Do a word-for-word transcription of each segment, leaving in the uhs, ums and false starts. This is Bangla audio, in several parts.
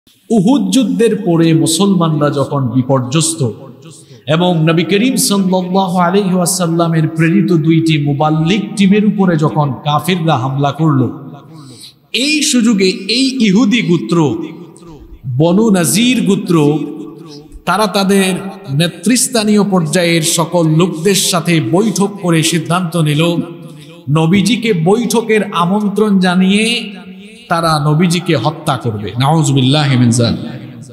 উহুদ যুদ্ধের পরে মুসলমানরা যখন বিপর্যস্ত এবং নবী করিম সাল্লাল্লাহু আলাইহি ওয়াসাল্লামের প্রেরিত দুইটি মুবাল্লিগ টিমের উপরে যখন কাফিররা হামলা করলো, এই সুযোগে এই ইহুদি গোত্র বনু নাজির গোত্র তারা তাদের নেতৃস্থানীয় পর্যায়ের সকল লোকদের সাথে বৈঠক করে সিদ্ধান্ত নিল নবীজিকে বৈঠকের আমন্ত্রণ জানিয়ে তারা নবীজিকে হত্যা করবে। নাউযুবিল্লাহি মিন যালিক।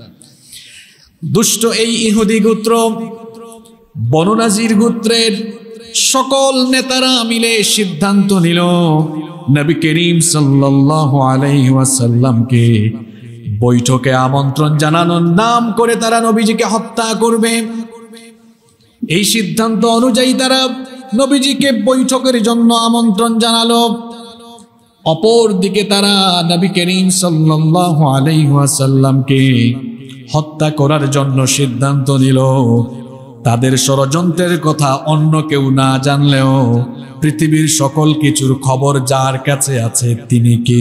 দুষ্ট এই ইহুদি গোত্র বনু নাজির গোত্রের সকল নেতারা মিলে সিদ্ধান্ত নিল নবী করিম সাল্লাল্লাহু আলাইহি ওয়াসাল্লামকে বৈঠকে আমন্ত্রণ জানানোর নাম করে তারা নবীজিকে হত্যা করবে। এই সিদ্ধান্ত অনুযায়ী তারা নবীজিকে বৈঠকের জন্য আমন্ত্রণ জানালো। অপর দিকে তারা নবী করিম সাল্লাল্লাহু আলাইহি ওয়াসাল্লামকে হত্যা করার জন্য সিদ্ধান্ত নিল। তাদের ষড়যন্ত্রের কথা অন্য কেউ না জানলেও পৃথিবীর সকল কিছুর খবর যার কাছে আছে তিনি কে?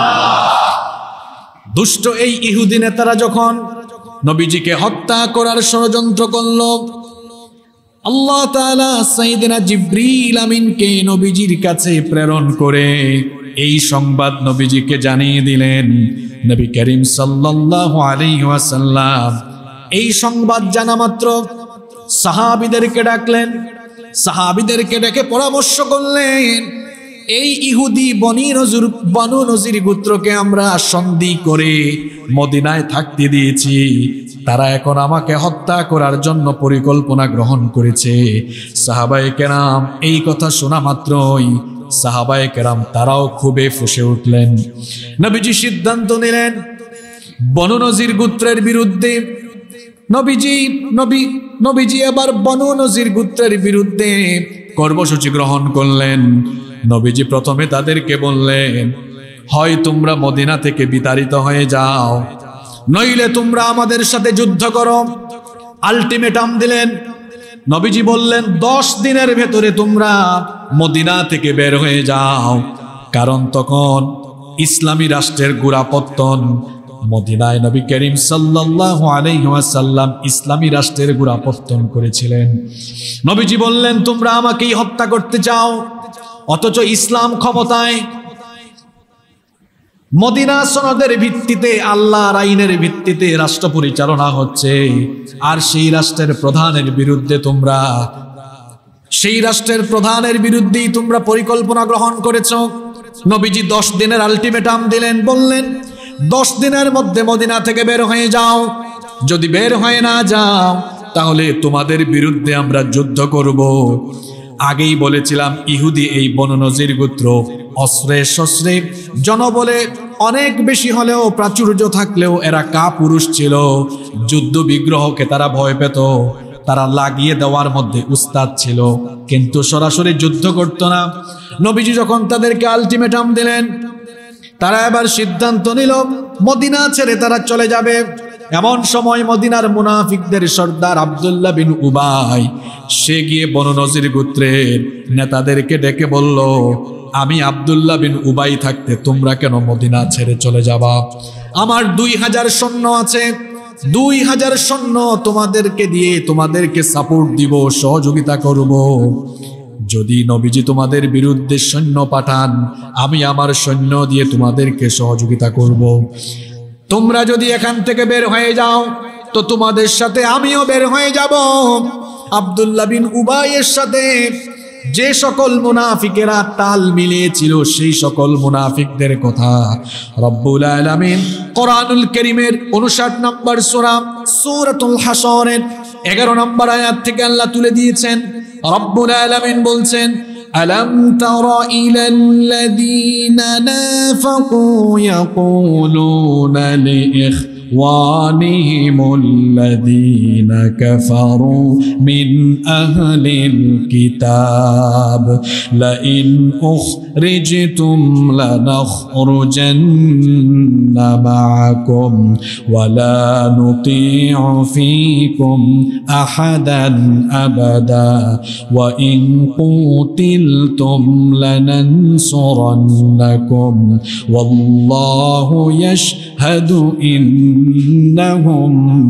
দুষ্ট এই ইহুদি নেতারা যখন নবীজিকে হত্যা করার ষড়যন্ত্র করল, আল্লাহ তাআলা সাইয়েদনা জিবরিল আমিনকে নবীজির কাছে প্রেরণ করে এই সংবাদ নবীজিকে জানিয়ে দিলেন। নবী করিম সাল্লাল্লাহু আলাইহি ওয়াসাল্লাম এই সংবাদ জানা মাত্র সাহাবীদেরকে ডাকলেন। সাহাবীদেরকে ডেকে পরামর্শ করলেন, এই ইহুদি বনি নজির বনু নজির গোত্রকে আমরা সন্ধি করে মদিনায় থাকতে দিয়েছি, তারা এখন আমাকে হত্যা করার জন্য পরিকল্পনা গ্রহণ করেছে। সাহাবায়ে কেরাম এই কথা শোনা মাত্রই সাহাবায়ে কেরাম তারাও খুবই ফুঁসে উঠলেন। নবীজি সিদ্ধান্ত নিলেন বনু নজির গোত্রের বিরুদ্ধে। নবীজি নবী নবীজি আবার বনু নজির গোত্রের বিরুদ্ধে কর্মসূচি গ্রহণ করলেন। নবীজি প্রথমে তাদেরকে বললেন, হয় তোমরা মদিনা থেকে বিতাড়িত হয়ে যাও, নইলে তোমরা আমাদের সাথে যুদ্ধ করো। আলটিমেটাম দিলেন। নবীজি বললেন, দশ দিনের ভেতরে তোমরা মদিনা থেকে বের হয়ে যাও, কারণ তখন ইসলামী রাষ্ট্রের গোড়াপত্তন। মদিনায় নবী করিম সাল্লাল্লাহু আলাইহি ওয়াসাল্লাম ইসলামী রাষ্ট্রের গোড়াপত্তন করেছিলেন। নবীজি বললেন, তোমরা আমাকেই হত্যা করতে চাও, অথচ ইসলাম ক্ষমতায়। মদিনা সনদের ভিত্তিতে, আল্লাহর আইনের ভিত্তিতে রাষ্ট্র পরিচালনা হচ্ছে, আর সেই রাষ্ট্রের প্রধানের বিরুদ্ধে তোমরা সেই রাষ্ট্রের প্রধানের বিরুদ্ধেই তোমরা পরিকল্পনা গ্রহণ করেছো। নবীজি দশ দিনের আলটিমেটাম দিলেন, বললেন দশ দিনের মধ্যে মদিনা থেকে বের হয়ে যাও, যদি বের হয়ে না যাও তাহলে তোমাদের বিরুদ্ধে আমরা যুদ্ধ করব। আগেই বলেছিলাম ইহুদি এই বনু নজির গোত্র অস্ত্রে শস্ত্রে জনবলে অনেক বেশি হলেও প্রাচুর্য থাকলেও এরা কাপুরুষ ছিল। যুদ্ধ বিগ্রহকে তারা ভয় পেত, তারা লাগিয়ে দেওয়ার মধ্যে উস্তাদ ছিল, কিন্তু সরাসরি যুদ্ধ করত না। নবীজি যখন তাদেরকে আলটিমেটাম দিলেন, তারা এবার সিদ্ধান্ত নিল মদিনা ছেড়ে তারা চলে যাবে। এমন সময় মদিনার মুনাফিকদের সর্দার আব্দুল্লাহ বিন উবাই সে গিয়ে বনু নজির গোত্রের নেতাদেরকে ডেকে বলল, আমি আব্দুল্লাহ বিন উবাই থাকতে তোমরা কেন মদিনা ছেড়ে চলে যাবা? আমার দুই হাজার সৈন্য আছে, দুই হাজার সৈন্য তোমাদেরকে দিয়ে তোমাদেরকে সাপোর্ট দিব, সহযোগিতা করব। যদি নবীজি তোমাদের বিরুদ্ধে সৈন্য পাঠান, আমি আমার সৈন্য দিয়ে তোমাদেরকে সহযোগিতা করব। তোমরা যদি এখান থেকে বের হয়ে যাও তো তোমাদের সাথে আমিও বের হয়ে যাব। আব্দুল্লাহ বিন উবাইয়ের সাথে যে সকল মুনাফিকেরা তাল মিলিয়েছিল সেই সকল মুনাফিকদের কথা রব্বুল আলামিন কোরআনুল কারীমের উনষাট নম্বর সূরা সূরাতুল হাসরের এগারো নম্বর আয়াত থেকে আল্লাহ তুলে দিয়েছেন। রব্বুল আলামিন বলছেন, ألم تر إلى الذين نافقوا يقولون لإخوانهم الذين كفروا من أهل الكتاب لئن أخرجتم لنخرجن معكم ولا نطيع فيكم أحدا أبدا وإن قتلتم لننصرنكم والله يشهد إن ইন্নাহুম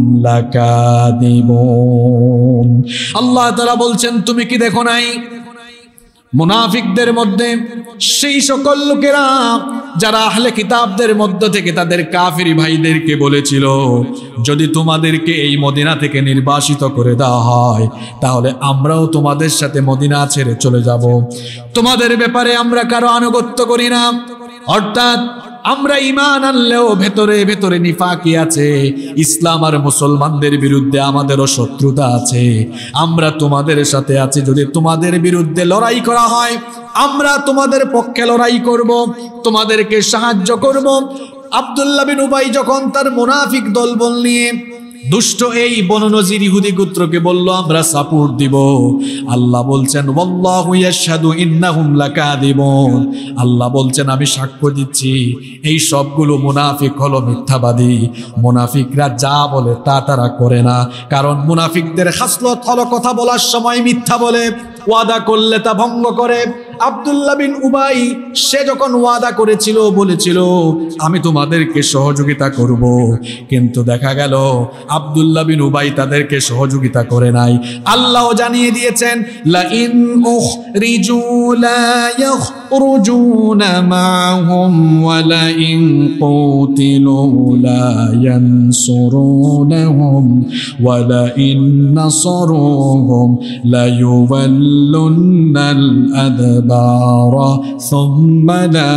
লাকাযিবুন। আল্লাহ তাআলা বলছেন, তুমি কি দেখো নাই মুনাফিকদের মধ্যে সেই সকল লোকেরা যারা আহলে কিতাবদের মধ্য থেকে তাদের কাফির ভাইদেরকে বলেছিল, যদি তোমাদেরকে এই মদিনা থেকে নির্বাসিত করে দেওয়া হয় তাহলে আমরাও তোমাদের সাথে মদিনা ছেড়ে চলে যাব, তোমাদের ব্যাপারে আমরা কারো আনুগত্য করি না। অর্থাৎ আমরা ঈমান আনলেও ভেতরে ভেতরে নিফাকি আছে, ইসলাম আর মুসলমানদের বিরুদ্ধে আমাদেরও শত্রুতা আছে। আমরা তোমাদের সাথে আছি, যদি তোমাদের বিরুদ্ধে লড়াই করা হয় আমরা তোমাদের পক্ষে লড়াই করব, তোমাদেরকে সাহায্য করব। আব্দুল্লাহ বিন উবাই যখন তার মুনাফিক দলবল নিয়ে দুষ্ট এই বনু নজির ইহুদি গোত্রকে বলল আমরা সাপোর্ট দিব, আল্লাহ বলছেন ওয়াল্লাহু ইয়াশহাদু ইন্নাহুম লাকাযিবুন। আল্লাহ বলছেন আমি সাক্ষ্য দিচ্ছি এই সবগুলো মুনাফিক হলো মিথ্যাবাদী। মুনাফিকরা যা বলে তা তারা করে না, কারণ মুনাফিকদের খাসলত হলো কথা বলার সময় মিথ্যা বলে, ওয়াদা করলে তা ভঙ্গ করে। আব্দুল্লাহ বিন উবাই সে যখন ওয়াদা করেছিল, বলেছিল আমি তোমাদেরকে সহযোগিতা করব, কিন্তু দেখা গেল আব্দুল্লাহ বিন উবাই তাদেরকে সহযোগিতা করে নাই। আল্লাহ জানিয়ে দিয়েছেন লা ইন উখরিজু লা ইয়াখরুজুনা মা'হুম ওয়া লা ইন কুতিলু লা ইয়ানসুরুনহুম ওয়া লা ইন নাসারুহুম লা ইউওয়াল্লুনাল আদবারা সুম্মা লা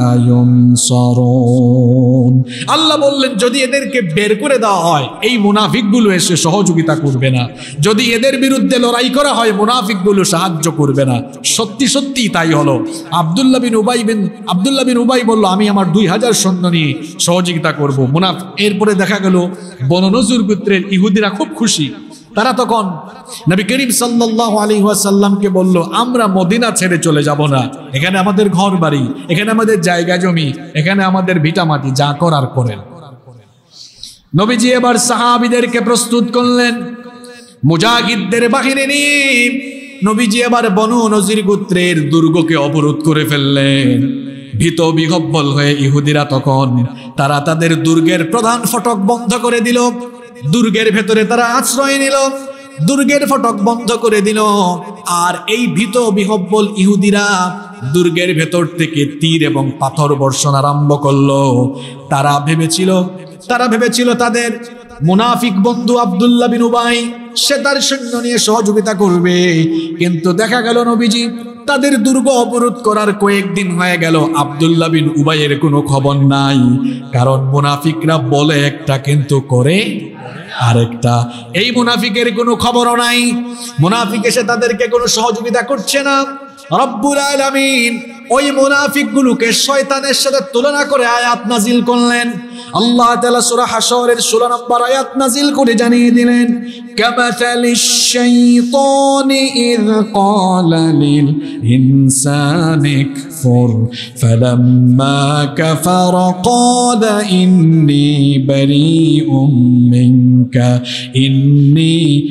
ইউনসারুন। আল্লাহ বললেন যদি এদেরকে বের করে দেওয়া হয় এই মুনাফিকগুলো এসে সহযোগিতা করবে না, যদি এদের বিরুদ্ধে লড়াই করা হয় মুনাফিকগুলো সাহায্য করবে না। সত্যি সত্যি তাই হলো। আব্দুল্লাহ বিন উবাই বিন আব্দুল্লাহ বিন উবাই বলল আমি আমার দুই হাজার সৈন্য নিয়ে সহযোগিতা করব। মুনাফিক এরপরে দেখা গেল বনু নজর গোত্রের ইহুদিরা খুব খুশি। তারা তখন নবী করিম সাল্লাল্লাহু আলাইহি ওয়াসাল্লামকে বলল আমরা মদিনা ছেড়ে চলে যাব না, এখানে আমাদের ঘর বাড়ি, এখানে আমাদের জায়গা জমি, এখানে আমাদের ভিটামাটি, যা করার করেন। নবীজি এবার সাহাবীদেরকে প্রস্তুত করলেন মুজাহিদদের বাহিনী নিয়ে। নবীজি এবার বনু নজির গোত্রের দুর্গকে অবরোধ করে ফেললেন। ভীত বিহব্বল হয়ে ইহুদিরা তখন তারা তাদের দুর্গের প্রধান ফটক বন্ধ করে দিল, দুর্গের ভেতরে তারা আশ্রয় নিল, দুর্গের ফটক বন্ধ করে দিল। আর এই ভীত বিহব্বল ইহুদিরা দুর্গের ভেতর থেকে তীর এবং পাথর বর্ষণ আরম্ভ করলো। তারা ভেবেছিল তারা ভেবেছিল তাদের মুনাফিক বন্ধু আব্দুল্লাহ বিন উবাই সে তার সৈন্য নিয়ে সহযোগিতা করবে, কিন্তু দেখা গেল নবীজি তাদের দুর্গ অবরোধ করার কয়েকদিন হয়ে গেল, আব্দুল্লাহ বিন উবাইয়ের কোনো খবর নাই। কারণ মুনাফিকরা বলে একটা কিন্তু করে আরেকটা। এই মুনাফিকের কোনো খবরও নাই, মুনাফিক এসে তাদেরকে কোনো সহযোগিতা করছে না। রব্বুল আলামিন ওই মুনাফিকগুলোকে শয়তানের সাথে তুলনা করে আয়াত নাজিল করলেন। আল্লাহ তাআলা সূরা হাশরের ষোলো নম্বর আয়াত নাজিল করে জানিয়ে দিলেন কামাসালিশ শাইতানি ইয ক্বালা লিল ইনসানি কফুর ফালাম্মা কাফারা ক্বালা ইন্নী বারীউম মিনকা ইন্নী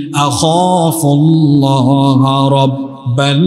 আখাফুল্লাহা রাব্বাল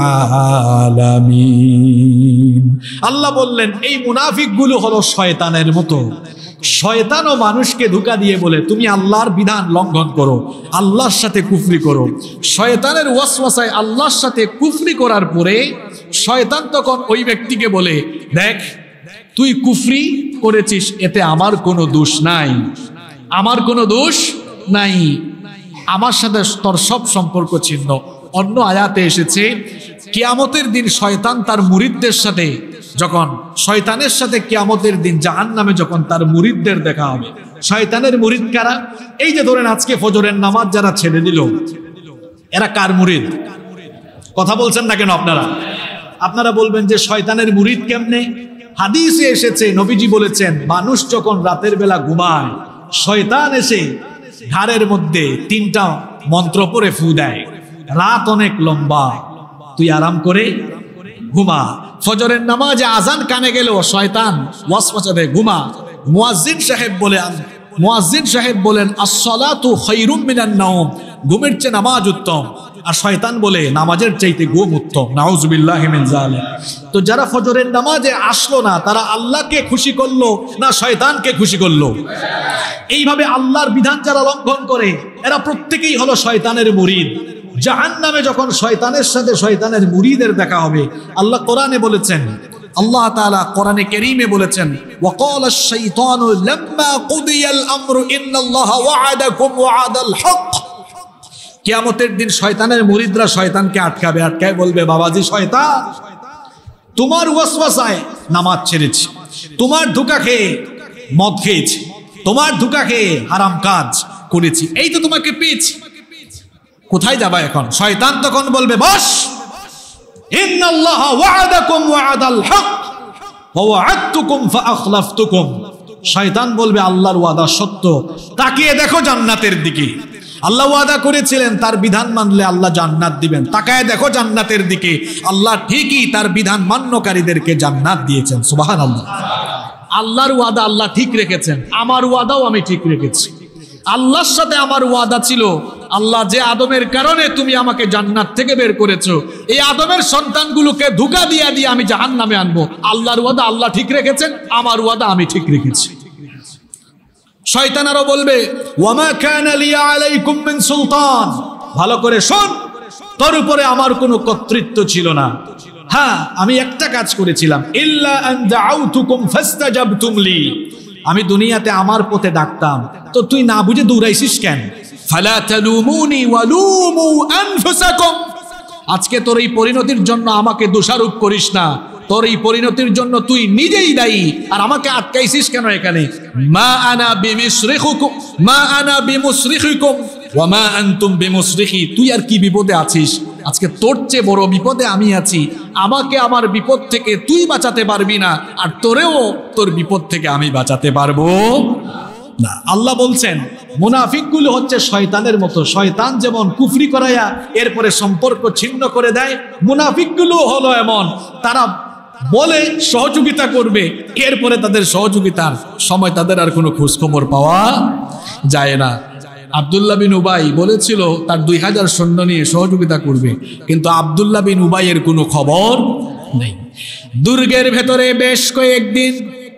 আলামিন। আল্লাহ বললেন এই মুনাফিকগুলো হলো শয়তানের মতো। শয়তানও মানুষকে ধোঁকা দিয়ে বলে তুমি আল্লাহর বিধান লঙ্ঘন করো, আল্লাহর সাথে কুফরি করো। শয়তানের ওয়াসওয়াসায় আল্লাহর সাথে কুফরি করার পরে শয়তান তখন ওই ব্যক্তিকে বলে দেখ তুই কুফরি করেছিস, এতে আমার কোনো দোষ নাই, আমার কোনো দোষ নাই, আমার সাথে তোর সব সম্পর্ক ছিন্ন। অন্য আয়াতে এসেছে কিয়ামতের দিন শয়তান তার মুরিদদের সাথে যখন শয়তানের সাথে কিয়ামতের দিন জাহান্নামে যখন তার মুরিদদের দেখা হবে। শয়তানের মুরিদ কারা? এই যে ধরেন আজকে ফজরের নামাজ যারা ছেড়ে দিল এরা কার মুরিদ? কথা বলছেন না কেন আপনারা? আপনারা বলবেন যে শয়তানের মুরিদ কেমনে? হাদিসে এসেছে, নবীজি বলেছেন মানুষ যখন রাতের বেলা ঘুমায় শয়তান এসে ঘাড়ের মধ্যে তিনটা মন্ত্র পড়ে ফু দেয়, রাত অনেক লম্বা, তুই আরাম করে ঘুমা। ফজরের নামাজে আজান কানে গেল শয়তান ওয়াসওয়াসা দেয় ঘুমা। মুয়াজ্জিন সাহেব বলে মুয়াজ্জিন সাহেব বলেন আস-সালাতু খায়রুম মিনান নাওম, ঘুমের চেয়ে নামাজ উত্তম। আর শয়তান বলে নামাজের চাইতে ঘুম উত্তম। নাউযুবিল্লাহি মিন যালিক। তো যারা ফজরের নামাজে আসলো না, তারা আল্লাহকে খুশি করলো না শয়তানকে খুশি করলো? এইভাবে আল্লাহর বিধান যারা লঙ্ঘন করে, এরা প্রত্যেকেই হলো শয়তানের মুরিদ। জাহান্নামে যখন শয়তানের সাথে শয়তানের মুরিদের দেখা হবে, আল্লাহ কোরআনে বলেছেন, আল্লাহ তাআলা কোরআনে কারীমে বলেছেন, ওয়াকালা আশ-শাইতানু লাম্মা কুদিয়াল আমরু ইন্নাল্লাহা ওয়া'আদাকুম ওয়া'আদাল হক। কিয়ামতের দিন শয়তানের মুরিদরা শয়তানকে আটকাবে, আটকায় বলবে, বাবাজি শয়তান, তোমার ওয়াসওয়াসায় নামাজ ছেড়েছি, তোমার ধোঁকা খেয়ে মদ খেয়েছি, তোমার ধোঁকা খেয়ে হারাম কাজ করেছি, এই তো তোমাকে পেয়েছি, কোথায় যাবা এখন? শয়তান তখন বলবে, বস, ইন্নাল্লাহা ওয়া'আদাকুম ওয়া'আদাল হক ওয়া ওয়া'আদতুকুম ফাআখলাফতুকুম। শয়তান বলবে, আল্লাহর ওয়াদা সত্য, তাকিয়ে দেখো জান্নাতের দিকে। আল্লাহ ওয়াদা করেছিলেন তার বিধান মানলে আল্লাহ জান্নাত দিবেন, তাকায় দেখো জান্নাতের দিকে, আল্লাহ ঠিকই তার বিধান মান্যকারীদেরকে জান্নাত দিয়েছেন। সুবহানাল্লাহ। আল্লাহর ওয়াদা আল্লাহ ঠিক রেখেছেন, আমার ওয়াদাও আমি ঠিক রেখেছি। আল্লাহর সাথে আমার ওয়াদা ছিল, আল্লাহ যে আদমের কারণে তুমি আমাকে জান্নাত থেকে বের করেছো, এই আদমের সন্তানগুলোকে ধোঁকা দিয়ে দিয়ে আমি জাহান্নামে আনবো। আল্লাহর ওয়াদা আল্লাহ ঠিক রেখেছেন, আমার ওয়াদা আমি ঠিক রেখেছি। শয়তান আরো বলবে, ওয়ামা কানা লিয়া আলাইকুম মিন সুলতান, ভালো করে শোন, তোর উপরে আমার কোনো কর্তৃত্ব ছিল না। হ্যাঁ, আমি একটা কাজ করেছিলাম, ইল্লা আন দাউতুকুম ফাস্তাজাবতুম লি, আমি দুনিয়াতে আমার পথে ডাকতাম, তো তুই না বুঝে দৌড়াইছিস কেন? ফালা তালুমুনি ওয়ালুমু আনফুসাকুম, আজকে তোর এই পরিণতির জন্য আমাকে দোষারোপ করিস না, তোর এই পরিণতির জন্য তুই নিজেই দায়ী, আর আমাকে আটকাইছিস কেন এখানে? মা আনা বিমিসরিখুকুম মা আনা বিমুসরিখিকুম ওয়া মা আনতুম বিমুসরিখি, তুই আর কি বিপদে আছিস? আজকে তোর চেয়ে বড় বিপদে আমি আছি, আমাকে আমার বিপদ থেকে তুই বাঁচাতে পারবি না, আর তোরেও তোর বিপদ থেকে আমি বাঁচাতে পারবো না। আল্লাহ বলছেন মুনাফিকগুলো হচ্ছে শয়তানের মতো, শয়তান যেমন কুফরি করাইয়া এরপরে সম্পর্ক ছিন্ন করে দেয়, মুনাফিকগুলো হলো এমন, তারা বলে সহযোগিতা করবে, এরপরে তাদের সহযোগিতার সময় তাদের আর কোনো খোঁজ খবর পাওয়া যায় না। আব্দুল্লাহ বিন উবাই বলেছিল তার দুই হাজার সৈন্য নিয়ে সহযোগিতা করবে, কিন্তু আব্দুল্লাহ বিন উবাইয়ের কোনো খবর নেই। দুর্গের ভেতরে বেশ কয়েকদিন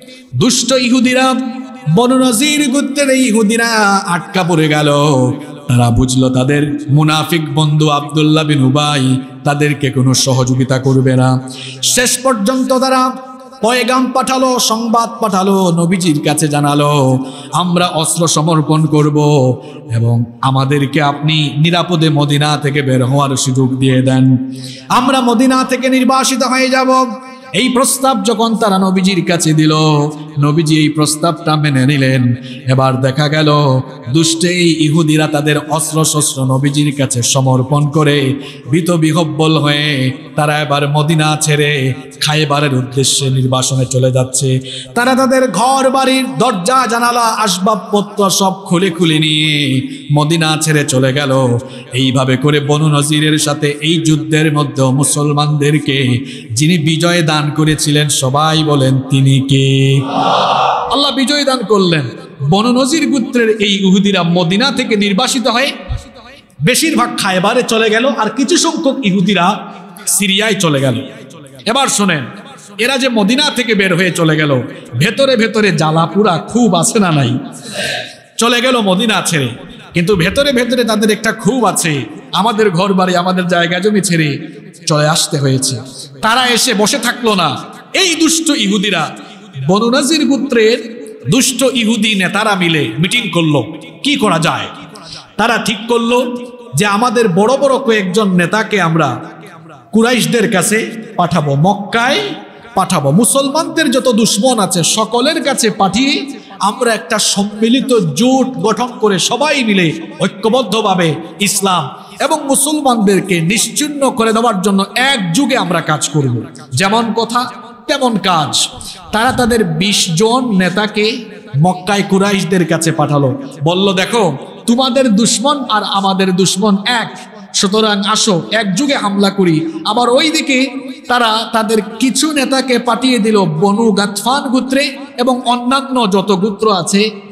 দুষ্ট ইহুদিরা, বনু নজির গোত্রের ইহুদিরা আটকা পড়ে গেল। তারা বুঝলো তাদের মুনাফিক বন্ধু আব্দুল্লাহ বিন উবাই তাদেরকে কোনো সহযোগিতা করবে না। শেষ পর্যন্ত তারা পয়গাম পাঠালো, সংবাদ পাঠালো, নবীজির কাছে জানালো, আমরা অস্ত্র সমর্পণ করব এবং আমাদেরকে আপনি নিরাপদে মদিনা থেকে বের হওয়ার সুযোগ দিয়ে দেন, আমরা মদিনা থেকে নির্বাসিত হয়ে যাব। এই প্রস্তাব যখন তারা নবীজির কাছে দিল, নবীজি এই প্রস্তাবটা মেনে নিলেন। এবার দেখা গেল দুষ্ট এই ইহুদিরা তাদের অস্ত্র শস্ত্র নবীজির কাছে সমর্পণ করে ভীত বিহব্বল হয়ে তারা এবার মদিনা ছেড়ে খায়বারের উদ্দেশ্যে নির্বাসনে চলে যাচ্ছে। তারা তাদের ঘর বাড়ির দরজা জানালা আসবাবপত্র সব খুলে খুলে নিয়ে মদিনা ছেড়ে চলে গেল। এইভাবে করে বনু নজিরের সাথে এই যুদ্ধের মধ্যে মুসলমানদেরকে যিনি বিজয় দান করেছিলেন, সবাই বলেন তিনি কে? আল্লাহ বিজয় দান করলেন। বনু নজির গোত্রের এই ইহুদিরা মদিনা থেকে নির্বাসিত হয়ে বেশিরভাগ খায়বারে চলে গেল, আর কিছু সংখ্যক ইহুদিরা সিরিয়ায় চলে গেল। এবার শোনেন, এরা যে মদিনা থেকে বের হয়ে চলে গেল, ভেতরে ভেতরে জ্বালাপুরা খুব আছে না নাই? চলে গেল মদিনা ছেড়ে, কিন্তু ভেতরে ভেতরে তাদের একটা খুব আছে, আমাদের ঘর বাড়ি আমাদের জায়গা জমি ছেড়ে চলে আসতে হয়েছে। তারা এসে বসে থাকলো না। এই দুষ্ট ইহুদিরা, বনু নজির গোত্রের দুষ্ট ইহুদি নেতারা মিলে মিটিং করলো, কি করা যায়। তারা ঠিক করলো যে আমাদের বড় বড় কয়েকজন নেতাকে আমরা কুরাইশদের কাছে পাঠাবো, মক্কায় পাঠাবো, মুসলমানদের যত দুশ্মন আছে সকলের কাছে পাঠিয়ে আমরা একটা সম্মিলিত জোট গঠন করে সবাই মিলে ঐক্যবদ্ধভাবে ইসলাম এবং মুসলমানদেরকে নিশ্চিহ্ন করে দেওয়ার জন্য এক যুগে আমরা কাজ করব। যেমন কথা তেমন কাজ। তারা তাদের বিশ জন নেতাকে মক্কায় কুরাইশদের কাছে পাঠালো, বলল দেখো তোমাদের দুশ্মন আর আমাদের দুশ্মন এক, সুতরাং আসো এক যুগে হামলা করি। আবার ওইদিকে তারা তাদের কিছু নেতাকে পাঠিয়ে দিল বনু গাতফান গোত্রে এবং অন্যান্য যত গোত্র আছে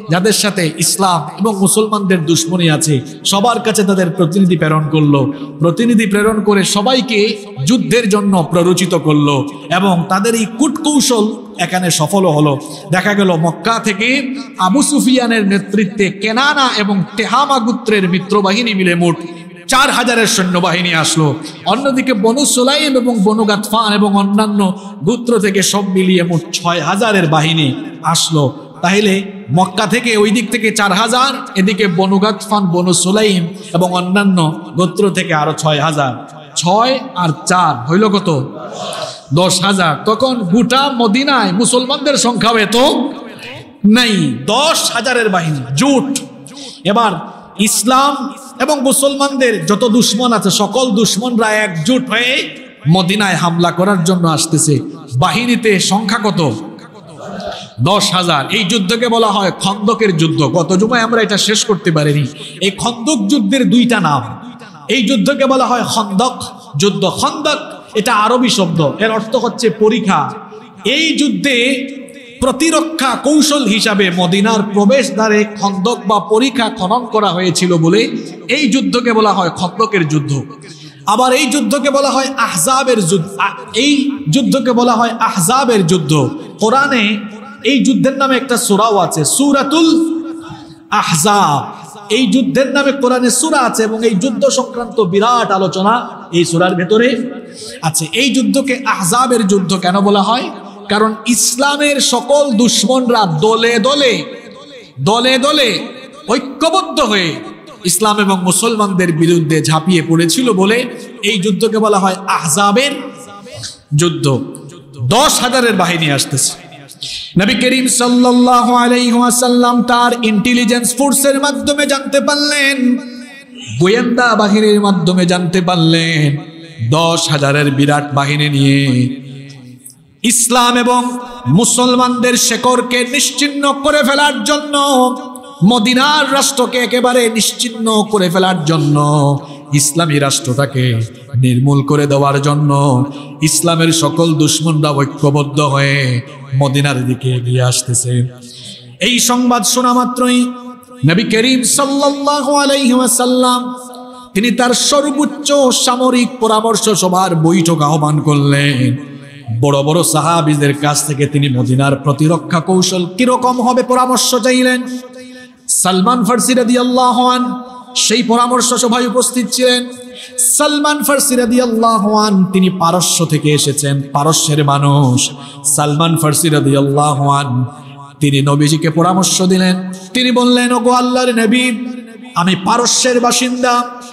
যাদের সাথে ইসলাম এবং মুসলমানদের দুশ্মনী আছে, সবার কাছে তাদের প্রতিনিধি প্রেরণ করলো। প্রতিনিধি প্রেরণ করে সবাইকে যুদ্ধের জন্য প্ররোচিত করলো এবং তাদের এই কূটকৌশল এখানে সফল হলো। দেখা গেল মক্কা থেকে আবু সুফিয়ানের নেতৃত্বে কেনানা এবং তেহামা গোত্রের মিত্রবাহিনী মিলে মোট চার হাজারের সৈন্যবাহিনী আসলো। অন্যদিকে বনু সুলাইম এবং বনু গাতফান এবং অন্যান্য গোত্র থেকে সব মিলিয়ে মোট ছয় হাজারের বাহিনী আসলো। তাহলে মক্কা থেকে ওই দিক থেকে চার হাজার, এদিকে বনু গাতফান, বনু সুলাইম এবং অন্যান্য গোত্র থেকে আরো ছয় হাজার, ছয় আর চার হইল কত? দশ হাজার। তখন গোটা মদিনায় মুসলমানদের সংখ্যা এত নাই, দশ হাজারের বাহিনী জোট। এবার ইসলাম এবং মুসলমানদের যত দুশ্মন আছে সকল দুশ্মনরা একজোট হয়ে মদিনায় হামলা করার জন্য আসতেছে। বাহিনীতে সংখ্যা কত? দশ হাজার। এই যুদ্ধকে বলা হয় খন্দকের যুদ্ধ। গত জুমায় আমরা এটা শেষ করতে পারিনি। এই খন্দক যুদ্ধের দুইটা নাম। এই যুদ্ধকে বলা হয় খন্দক যুদ্ধ। খন্দক এটা আরবি শব্দ, এর অর্থ হচ্ছে পরীক্ষা। এই যুদ্ধে প্রতিরক্ষা কৌশল হিসাবে মদিনার প্রবেশদ্বারে খন্দক বা পরীক্ষা খনন করা হয়েছিল বলে এই যুদ্ধকে বলা হয় খন্দকের যুদ্ধ। আবার এই যুদ্ধকে বলা হয় আহজাবের যুদ্ধ। এই যুদ্ধকে বলা হয় আহজাবের যুদ্ধ। কোরআনে এই যুদ্ধের নামে একটা সূরাও আছে, সূরাতুল আহজাব। এই যুদ্ধের নামে কোরআনে সূরা আছে এবং এই যুদ্ধ সংক্রান্ত বিরাট আলোচনা এই সূরার ভেতরে আছে। এই যুদ্ধকে আহজাবের যুদ্ধ কেন বলা হয়? কারণ ইসলামের সকল দুশ্মনরা দলে দলে দলে দলে ঐক্যবদ্ধ হয়ে ইসলাম এবং মুসলমানদের বিরুদ্ধে ঝাঁপিয়ে পড়েছিল বলে এই যুদ্ধকে বলা হয় আহজাবের যুদ্ধ। দশ হাজারের বাহিনী আসতেছে। নবী করিম সাল্লাল্লাহু আলাইহি ওয়াসাল্লাম তার ইন্টেলিজেন্স ফোর্সের মাধ্যমে জানতে পারলেন, গোয়েন্দা বাহিনীর মাধ্যমে জানতে পারলেন, দশ হাজারের বিরাট বাহিনী নিয়ে ইসলাম এবং মুসলমানদের শেকড়কে নিশ্চিহ্ন করে ফেলার জন্য, মদিনার রাষ্ট্রকে একেবারে নিশ্চিহ্ন করে ফেলার জন্য, ইসলামী রাষ্ট্রটাকে নির্মূল করে দেওয়ার জন্য ইসলামের সকল দুশ্মনরা ঐক্যবদ্ধ হয়ে মদিনার দিকে এগিয়ে আসতেছে। এই সংবাদ শোনা মাত্রই নবী করিম সাল্লাল্লাহু আলাইহি ওয়াসাল্লাম তিনি তার সর্বোচ্চ সামরিক পরামর্শ সভার বৈঠক আহ্বান করলেন। বড় বড় সাহাবীদের কাছ থেকে তিনি মদিনার প্রতিরক্ষা কৌশল কিরকম হবে পরামর্শ চাইলেন। সালমান ফার্সি রাদিয়াল্লাহু আনহু সেই পরামর্শ সভায় উপস্থিত ছিলেন। সালমান ফার্সি রাদিয়াল্লাহু আনহু তিনি পারস্য থেকে এসেছেন, পারস্যের মানুষ। সালমান ফার্সি রাদিয়াল্লাহু আনহু তিনি নবীজিকে পরামর্শ দিলেন। তিনি বললেন, ওগো আল্লাহর নবী, আমি পারস্যের বাসিন্দা।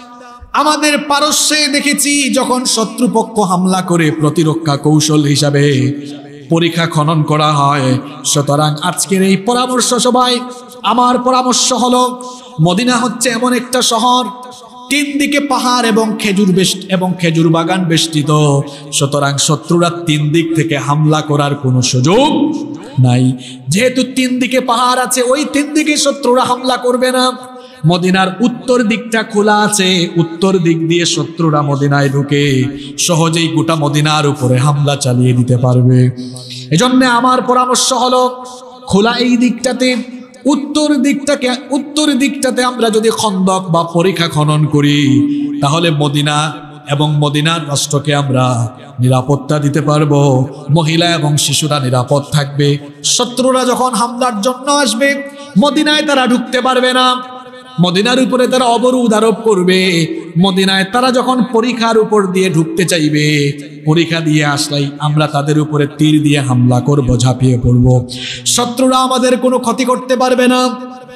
আমাদের পারস্যে দেখেছি যখন শত্রুপক্ষ হামলা করে প্রতিরক্ষা কৌশল হিসাবে পরীক্ষা খনন করা হয়। সুতরাং আজকের এই পরামর্শ সভায় আমার পরামর্শ হলো, মদিনা হচ্ছে এমন একটা শহর, তিন দিকে পাহাড় এবং খেজুর বেষ্টিত এবং খেজুর বাগান বেষ্টিত। সুতরাং শত্রুরা তিন দিক থেকে হামলা করার কোনো সুযোগ নাই। যেহেতু তিন দিকে পাহাড় আছে, ওই তিন দিকে শত্রুরা হামলা করবে না। মদিনার উত্তর দিকটা খোলা আছে, উত্তর দিক দিয়ে শত্রুরা মদিনায় ঢুকে সহজেই গোটা মদিনার উপরে হামলা চালিয়ে দিতে পারবে। এজন্য আমার পরামর্শ হলো, খোলা এই দিকটাতে, উত্তর দিকটাকে উত্তর দিকটাতে আমরা যদি খন্দক বা পরীক্ষা খনন করি, তাহলে মদিনা এবং মদিনার রাষ্ট্রকে আমরা নিরাপত্তা দিতে পারবো। মহিলা এবং শিশুরা নিরাপদ থাকবে। শত্রুরা যখন হামলার জন্য আসবে, মদিনায় তারা ঢুকতে পারবে না। মদিনার উপরে তারা অবরোধ আরোপ করবে। মদিনায় তারা যখন পরীক্ষার উপর দিয়ে ঢুকতে চাইবে, পরীক্ষা দিয়ে আসলেই আমরা তাদের উপরে তীর দিয়ে হামলা করব, ঝাঁপিয়ে পড়ব। শত্রুরা আমাদের কোনো ক্ষতি করতে পারবে না।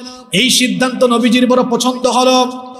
এই সিদ্ধান্ত নবীজির বড় পছন্দ হলো।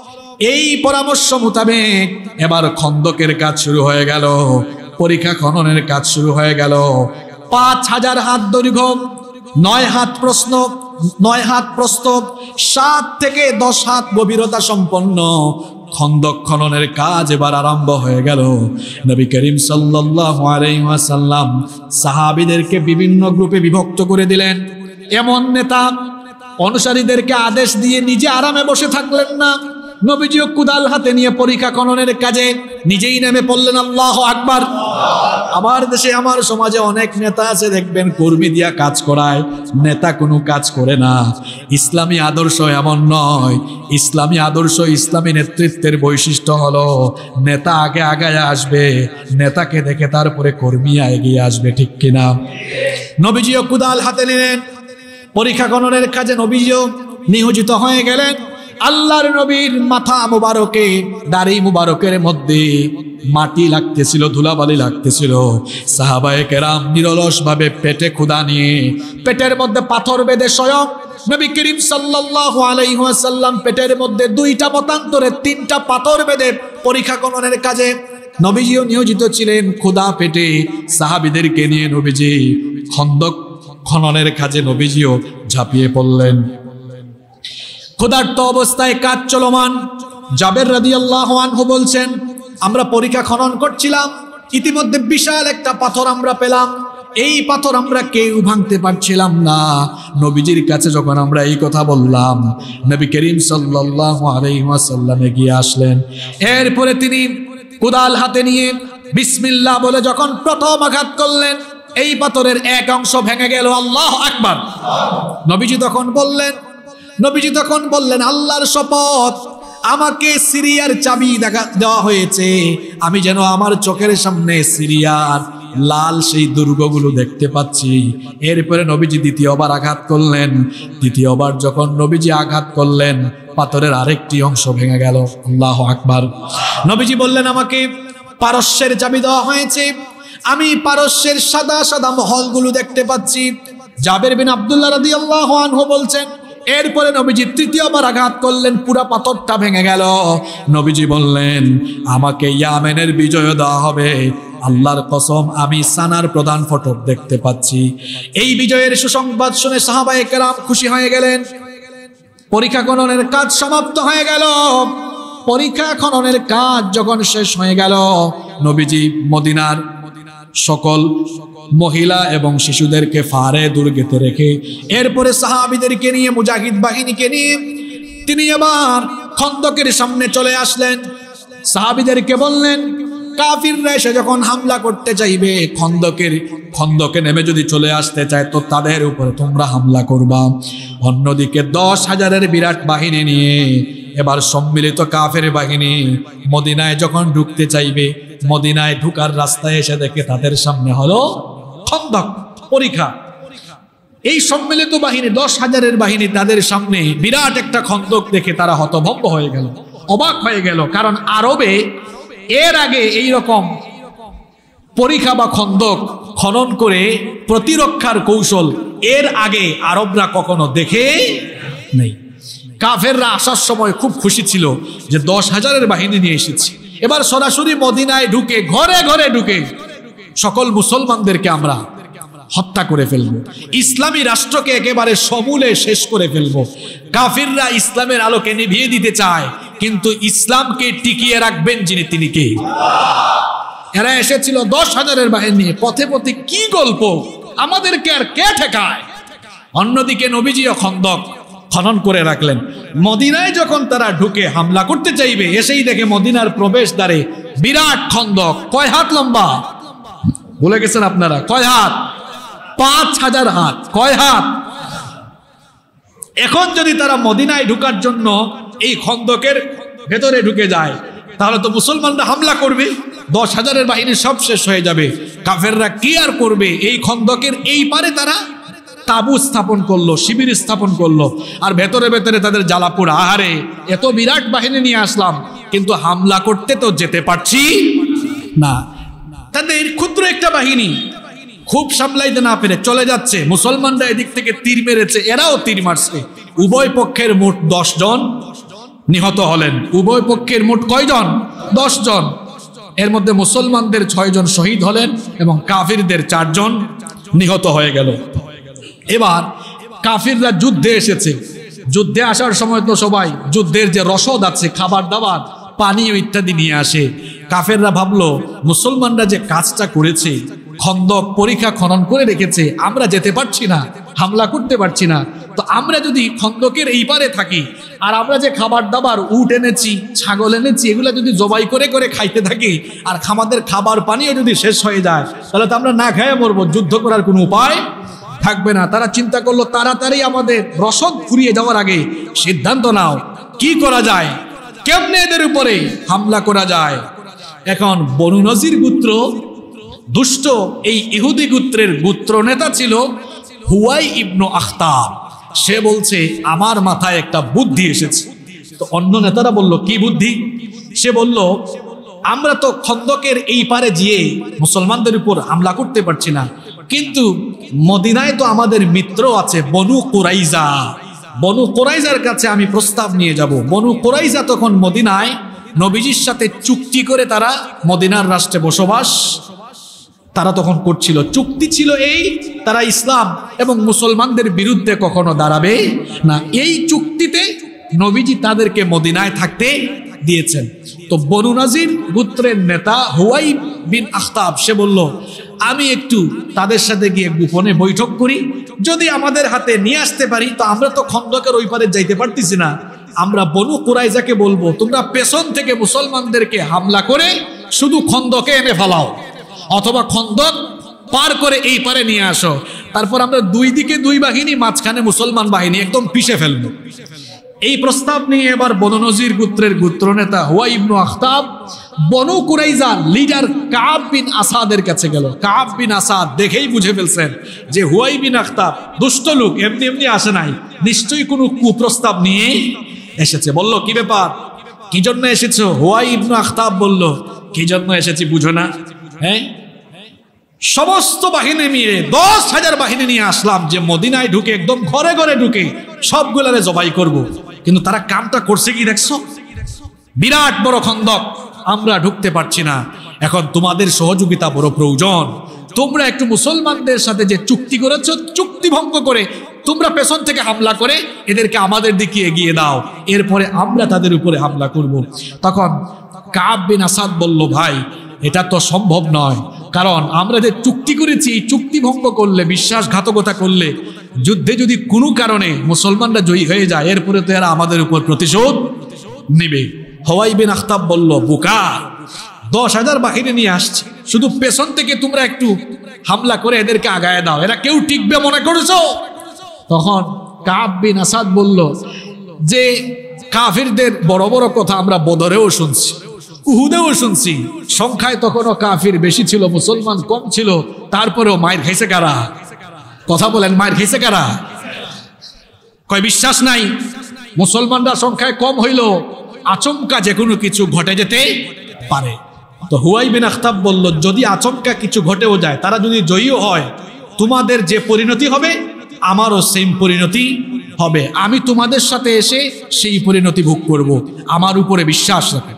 এই পরামর্শ মোতাবেক এবার খন্দকের কাজ শুরু হয়ে গেল, পরীক্ষা খননের কাজ শুরু হয়ে গেল। পাঁচ হাজার হাত দৈর্ঘ্য, নয় হাত প্রশ্ন নয় হাত প্রস্থ, সাত থেকে দশ হাত গভীরতা সম্পন্ন খন্দক খননের কাজ এবার আরম্ভ হয়ে গেল। নবী করিম সাল্লাল্লাহু আলাইহি ওয়াসাল্লাম সাহাবীদেরকে বিভিন্ন গ্রুপে বিভক্ত করে দিলেন। এমন নেতা অনুসারীদেরকে আদেশ দিয়ে নিজে আরামে বসে থাকলেন না, নবীজিও কুদাল হাতে নিয়ে পরীক্ষা খননের কাজে নিজেই নেমে পড়লেন। আল্লাহু আকবার। আমার দেশে আমার সমাজে অনেক নেতা আছে, দেখবেন কর্মী দিয়া কাজ করায়, নেতা কোনো কাজ করে না। ইসলামী আদর্শ এমন নয়। ইসলামী আদর্শ, ইসলামী নেতৃত্বের বৈশিষ্ট্য হলো নেতা আগে আগায় আসবে, নেতাকে দেখে তারপরে কর্মী এগিয়ে আসবে, ঠিক কিনা? নবীজিও কুদাল হাতে নিলেন, পরীক্ষা খননের কাজে নবীজিও নিয়োজিত হয়ে গেলেন। আল্লাহর নবীর মাথা মুবারকে, দাড়ি মুবারকের মধ্যে মাটি লাগতেছিল, ধুলাবালি লাগতেছিল। সাহাবায়ে কেরাম নিরলস ভাবে পেটে ক্ষুধা নিয়ে, পেটের মধ্যে পাথর বেঁধে স্বয়ং নবী করিম সাল্লাল্লাহু আলাইহি ওয়াসাল্লাম পেটের মধ্যে দুইটা মতান্তরে তিনটা পাথর বেঁধে পরীক্ষা খননের কাজে নবীজিও নিয়োজিত ছিলেন। ক্ষুধা পেটে সাহাবীদেরকে নিয়ে নবীজি খন্দক খননের কাজে নবীজিও ঝাঁপিয়ে পড়লেন। ক্ষুধার্ত অবস্থায় কাজ চলমান। জাবের রাদিয়াল্লাহু আনহু বলছেন, আমরা পরীক্ষা খনন করছিলাম, ইতিমধ্যে বিশাল একটা পাথর আমরা পেলাম। এই পাথর আমরা কেউ ভাঙতে পারছিলাম না। নবীজির কাছে যখন আমরা এই কথা বললাম, নবী করিম সাল্লাল্লাহু আলাইহি ওয়াসাল্লাম এগিয়ে আসলেন। এরপরে তিনি কুদাল হাতে নিয়ে বিসমিল্লাহ বলে যখন প্রথম আঘাত করলেন, এই পাথরের এক অংশ ভেঙে গেল। আল্লাহু আকবার। নবীজি তখন বললেন নবীজি তখন বললেন আল্লাহর শপথ, আমাকে সিরিয়ার চাবি দেখা দেওয়া হয়েছে, আমি যেন আমার চোখের সামনে সিরিয়ার লাল সেই দুর্গগুলো দেখতে পাচ্ছি। এরপরে নবীজি দ্বিতীয়বার আঘাত করলেন। দ্বিতীয়বার যখন নবীজি আঘাত করলেন, পাথরের আরেকটি অংশ ভেঙে গেল। আল্লাহু আকবার। নবীজি বললেন, আমাকে পারস্যের চাবি দেওয়া হয়েছে, আমি পারস্যের সাদা সাদা মহলগুলো দেখতে পাচ্ছি। জাবের বিন আব্দুল্লাহ রাদিয়াল্লাহু আনহু বলছেন, এরপরে নবীজি তৃতীয়বার আঘাত করলেন, পুরা পাথরটা ভেঙে গেল। নবীজি বললেন, আমাকে ইয়ামেনের বিজয় দেওয়া হবে। আল্লাহর কসম, আমি সানার প্রধান ফটক দেখতে পাচ্ছি। এই বিজয়ের সুসংবাদ শুনে সাহাবায়ে কেরাম খুশি হয়ে গেলেন। পরীক্ষা খননের কাজ সমাপ্ত হয়ে গেল। পরীক্ষা খননের কাজ যখন শেষ হয়ে গেল, নবীজি মদিনার সকল মহিলা এবং শিশুদেরকে ফারে দুর্গেতে রেখে এরপরে সাহাবীদেরকে নিয়ে, মুজাহিদ বাহিনীকে নিয়ে তিনি আবার খন্দকের সামনে চলে আসলেন। সাহাবীদেরকে বললেন, কাফিররা এসে যখন হামলা করতে চাইবে, খন্দকের খন্দকে নেমে যদি চলে আসতে চায়, তো তাদের উপরে তোমরা হামলা করবা। অন্যদিকে দশ হাজারের বিরাট বাহিনী নিয়ে এবার সম্মিলিত কাফের বাহিনী মদিনায় যখন ঢুকতে চাইবে, মদিনায় ঢুকার রাস্তায় এসে দেখে তাদের সামনে হলো খন্দক, পরীক্ষা। এই সম্মিলিত বাহিনী, দশ হাজারের বাহিনী, তাদের সামনে বিরাট একটা খন্দক দেখে তারা হতভম্ব হয়ে গেল, অবাক হয়ে গেল। কারণ আরবে এর আগে এই রকম পরীক্ষা বা খন্দক খনন করে প্রতিরক্ষার কৌশল এর আগে আরবরা কখনো দেখে নেই। কাফেররা আসার সময় খুব খুশি ছিল যে দশ হাজারের বাহিনী নিয়ে এসেছি, এবার সরাসরি মদিনায় ঢুকে ঘরে ঘরে ঢুকে সকল মুসলমানদেরকে আমরা হত্যা করে ফেলবো, ইসলামী রাষ্ট্রকে একেবারে সমূলে শেষ করে ফেলবো। কাফিররা ইসলামের আলোকে নিভিয়ে দিতে চায়, কিন্তু ইসলামকে টিকিয়ে রাখবেন যিনি, তিনি কে? এরা এসেছিল দশ হাজারের বাহিনী নিয়ে। পথে পথে কি গল্প, আমাদেরকে আর কে ঠেকায়? অন্যদিকে নবীজিও খন্দক খনন করে রাখলেন। মদিনায় যখন তারা ঢুকে হামলা করতে চাইবে, এসেই দেখে মদিনার প্রবেশ দ্বারে বিরাট খন্দক। কয় হাত লম্বা? বলে গেছেন আপনারা, কয় হাত? পাঁচ হাজার হাত। কয় হাত? এখন যদি তারা মদিনায় ঢুকার জন্য এই খন্দকের ভেতরে ঢুকে যায়, তাহলে তো মুসলমানরা হামলা করবে, দশ হাজারের বাহিনী সব শেষ হয়ে যাবে। কাফেররা কি আর করবে? এই খন্দকের এই পারে তারা তাবু স্থাপন করলো, শিবির স্থাপন করলো, আর ভেতরে ভেতরে তাদের জ্বালাপুর। আহারে, এত বিরাট বাহিনী নিয়ে আসলাম, কিন্তু হামলা করতে তো যেতে পারছি না। তাদের ক্ষুদ্র একটা বাহিনী খুব সামলাইতে না পেরে চলে যাচ্ছে। মুসলমানরা এদিক থেকে তীর মেরেছে, এরাও তীর মারছে। উভয় পক্ষের মোট দশ জন নিহত হলেন। উভয় পক্ষের মোট কয়জন? দশ জন। এর মধ্যে মুসলমানদের ছয় জন শহীদ হলেন এবং কাফিরদের চারজন নিহত হয়ে গেল। এবার কাফিররা যুদ্ধে এসেছে। যুদ্ধে আসার সময় তো সবাই যুদ্ধের যে রসদ আছে, খাবার দাবার, পানীয় ইত্যাদি নিয়ে আসে। কাফেররা ভাবলো, মুসলমানরা যে কাজটা করেছে, খন্দক পরীক্ষা খনন করে রেখেছে, আমরা যেতে পারছি না, হামলা করতে পারছি না, তো আমরা যদি খন্দকের এই পারে থাকি আর আমরা যে খাবার দাবার উট এনেছি, ছাগল এনেছি, এগুলো যদি জবাই করে করে খাইতে থাকি আর আমাদের খাবার পানিও যদি শেষ হয়ে যায়, তাহলে তো আমরা না খেয়ে মরবো, যুদ্ধ করার কোনো উপায় থাকবে না। তারা চিন্তা করলো তাড়াতাড়ি আমাদের রসদ ফুরিয়ে যাওয়ার আগে সিদ্ধান্ত নাও কি করা যায়, কেমনে এদের উপরে হামলা করা যায়। এখন বনু নজির গোত্র দুষ্ট এই ইহুদি গোত্রের গোত্র নেতা ছিল হুয়াই ইবনু আখতাব। সে বলছে আমার মাথায় একটা বুদ্ধি এসেছে। তো অন্য নেতারা বলল কি বুদ্ধি? সে বলল আমরা তো খন্দকের এই পারে গিয়ে মুসলমানদের উপর হামলা করতে পারছি না, কিন্তু মদিনায় তো আমাদের মিত্র আছে বনু কুরাইজা, বনু কুরাইজার কাছে আমি প্রস্তাব নিয়ে যাব। বনু কুরাইজা তখন মদিনায় নবীজির সাথে চুক্তি করে তারা মদিনার রাষ্ট্রে বসবাস তারা তখন করছিল। চুক্তি ছিল এই, তারা ইসলাম এবং মুসলমানদের বিরুদ্ধে কখনো দাঁড়াবে না। এই চুক্তিতে নবীজি তাদেরকে মদিনায় থাকতে দিয়েছেন। তো বনু নজির গোত্রের নেতা হুয়াই বিন আখতাব সে বলল আমি একটু তাদের সাথে গিয়ে গোপনে বৈঠক করি, যদি আমাদের হাতে নিয়ে আসতে পারি তো আমরা তো খন্দকের ওই পারে যাইতে পারতেছি না, আমরা বনু কুরাইজাকে বলবো তোমরা পেছন থেকে মুসলমানদেরকে হামলা করে শুধু খন্দকে এনে ফেলাও, অথবা খন্দক পার করে এই পারে নিয়ে আসো, তারপর আমরা দুই দিকে দুই বাহিনী, মাঝখানে মুসলমান বাহিনী একদম পিষে ফেলবো। এই প্রস্তাব নিয়ে এবার বনু নজির গোত্রের গোত্র নেতা হুয়াই ইবনু আখতাব বনু কুরাইজা লিডার কাব বিন আসাদের কাছে গেল। কাব বিন আসাদ দেখেই বুঝে ফেলছেন যে হুয়াই বিন আখতাব দুষ্ট লোক, এমনি এমনি আসে নাই, নিশ্চয়ই কোনো কুপ্রস্তাব নিয়ে এসেছে। বলল কি ব্যাপার, কি জন্য এসেছো? হুয়াই ইবনু আখতাব বলল কি জন্য এসেছি বুঝো না? হ্যাঁ, সমস্ত বাহিনী নিয়ে দশ হাজার বাহিনী নিয়ে আসলাম যে মদিনায় ঢুকে একদম ঘরে ঘরে ঢুকে সবগুলারে জবাই করব, কিন্তু তারা কামটা করছে কি দেখছো? বিরাট বড় খন্দক, আমরা ঢুকতে পারছি না। এখন তোমাদের সহযোগিতা বড় প্রয়োজন। তোমরা একটু মুসলমানদের সাথে যে চুক্তি করেছো, চুক্তি ভঙ্গ করে তোমরা পেছন থেকে হামলা করে এদেরকে আমাদের দিকে এগিয়ে দাও, এরপরে আমরা তাদের উপরে হামলা করব। তখন কাব বিন আসাদ বলল ভাই এটা তো সম্ভব নয়, কারণ আমরা যে চুক্তি করেছি চুক্তি ভঙ্গ করলে, বিশ্বাসঘাতকতা করলে, যুদ্ধে যদি কোনো কারণে মুসলমানরা জয়ী হয়ে যায় এরপরে তো এরা আমাদের উপর প্রতিশোধ নেবে। হুয়াই বিন আখতাব বলল বোকা, দশ হাজার বাহিনী নিয়ে আসছে, শুধু পেছন থেকে তোমরা একটু হামলা করে এদেরকে আগায় দাও, এরা কেউ টিকবে মনে করেছো? তখন কাব বিন আসাদ বলল যে কাফিরদের বড় বড় কথা আমরা বদরেও শুনছি, উহুদেও শুনছি, সংখ্যায় তখনও কাফির বেশি ছিল, মুসলমান কম ছিল, তারপরেও মায়ের খাইছে কারা? কথা বলেন, মায়ের খাইছে কারা? কয় বিশ্বাস নাই, মুসলমানরা সংখ্যায় কম হইল, আচমকা যে কোনো কিছু ঘটে যেতে পারে। তো হুয়াই বিন আখতাব বলল যদি আচমকা কিছু ঘটেও যায়, তারা যদি জয়ীও হয়, তোমাদের যে পরিণতি হবে আমারও সেম পরিণতি হবে, আমি তোমাদের সাথে এসে সেই পরিণতি ভোগ করব, আমার উপরে বিশ্বাস রাখে।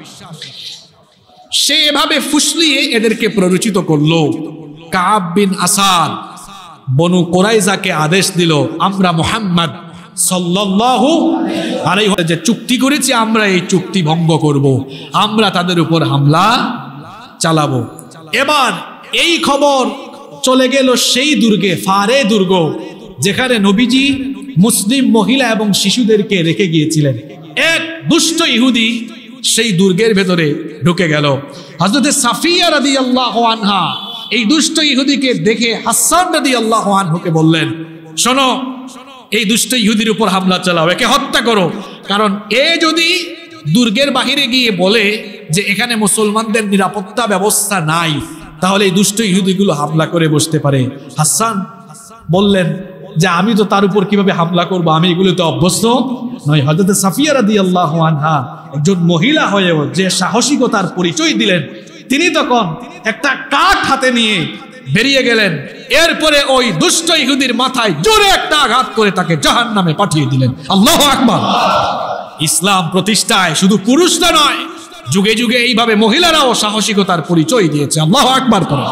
সে এভাবে ফুসলিয়ে এদেরকে প্ররোচিত করলো। কাব বিন আসাদ বনু কুরাইজাকে আদেশ দিল আমরা মুহাম্মদ সাল্লাল্লাহু আলাইহি ওয়াসাল্লাম যে চুক্তি করেছি আমরা এই চুক্তি ভঙ্গ করব, আমরা তাদের উপর হামলা চালাবো। এবার এই খবর চলে গেল সেই দুর্গে, ফারে দুর্গ, যেখানে নবীজি মুসলিম মহিলা এবং শিশুদেরকে রেখে গিয়েছিলেন। এক দুষ্ট ইহুদি সেই দুর্গের ভেতরে ঢুকে গেল। হযরত সাফিয়া রাদিয়াল্লাহু আনহা এই দুষ্ট ইহুদিকে দেখে হাসান রাদিয়াল্লাহু আনহুকে বললেন শোনো, এই দুষ্ট ইহুদির উপর হামলা চালাও, একে হত্যা করো, কারণ এ যদি দুর্গের বাহিরে গিয়ে বলে যে এখানে মুসলমানদের নিরাপত্তা ব্যবস্থা নাই, তাহলে এই দুষ্ট ইহুদিগুলো হামলা করে বসতে পারে। হাসান বললেন যে আমি তো তার উপর কিভাবে হামলা করব, আমি এগুলোতে অভ্যস্ত নয়। হযরত সাফিয়া রাদিয়াল্লাহু আনহা একজন মহিলা হয়েও যে সাহসিকতার পরিচয় দিলেন, তিনি তখন একটা কাঠ হাতে নিয়ে বেরিয়ে গেলেন। এরপরে ওই দুষ্ট ইহুদির মাথায় জোরে একটা আঘাত করে তাকে জাহান্নামে পাঠিয়ে দিলেন। আল্লাহু আকবার। ইসলাম প্রতিষ্ঠায় শুধু পুরুষরা নয়, যুগে যুগে এইভাবে মহিলারাও সাহসিকতার পরিচয় দিয়েছে। আল্লাহু আকবার করে।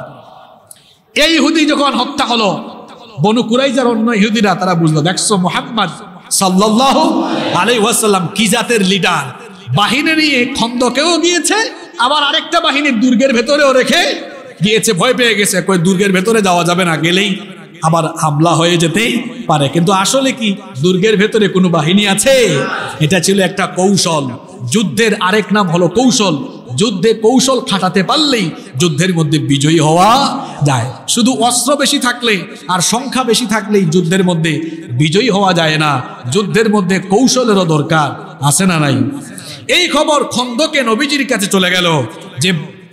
এই ইহুদি যখন হত্যা হলো, বনু কুরাইজার অন্য ইহুদিরা তারা বুঝলো, দেখছো মুহাম্মদ সাল্লাল্লাহু আলাইহি ওয়াসাল্লাম কি জাতের লিডার, বাহিনী নিয়ে খন্দকেও গিয়েছে, আবার আরেকটা বাহিনীর দুর্গের ভেতরেও রেখে গিয়েছে। ভয় পেয়ে গেছে, কই দুর্গের ভেতরে যাওয়া যাবে না, গেলেই আবার হামলা হয়ে যেতে পারে। কিন্তু আসলে কি দুর্গের ভেতরে কোনো বাহিনী আছে? এটা ছিল একটা কৌশল। যুদ্ধের আরেক নাম হলো কৌশল। যুদ্ধে কৌশল খাটাতে পারলেই যুদ্ধের মধ্যে বিজয়ী হওয়া যায়। শুধু অস্ত্র বেশি থাকলে আর সংখ্যা বেশি থাকলেই যুদ্ধের মধ্যে বিজয়ী হওয়া যায় না। যুদ্ধের মধ্যে কৌশলেরও দরকার আছে না নাই? এই খবর খন্দকে নবীজির কাছে চলে গেল যে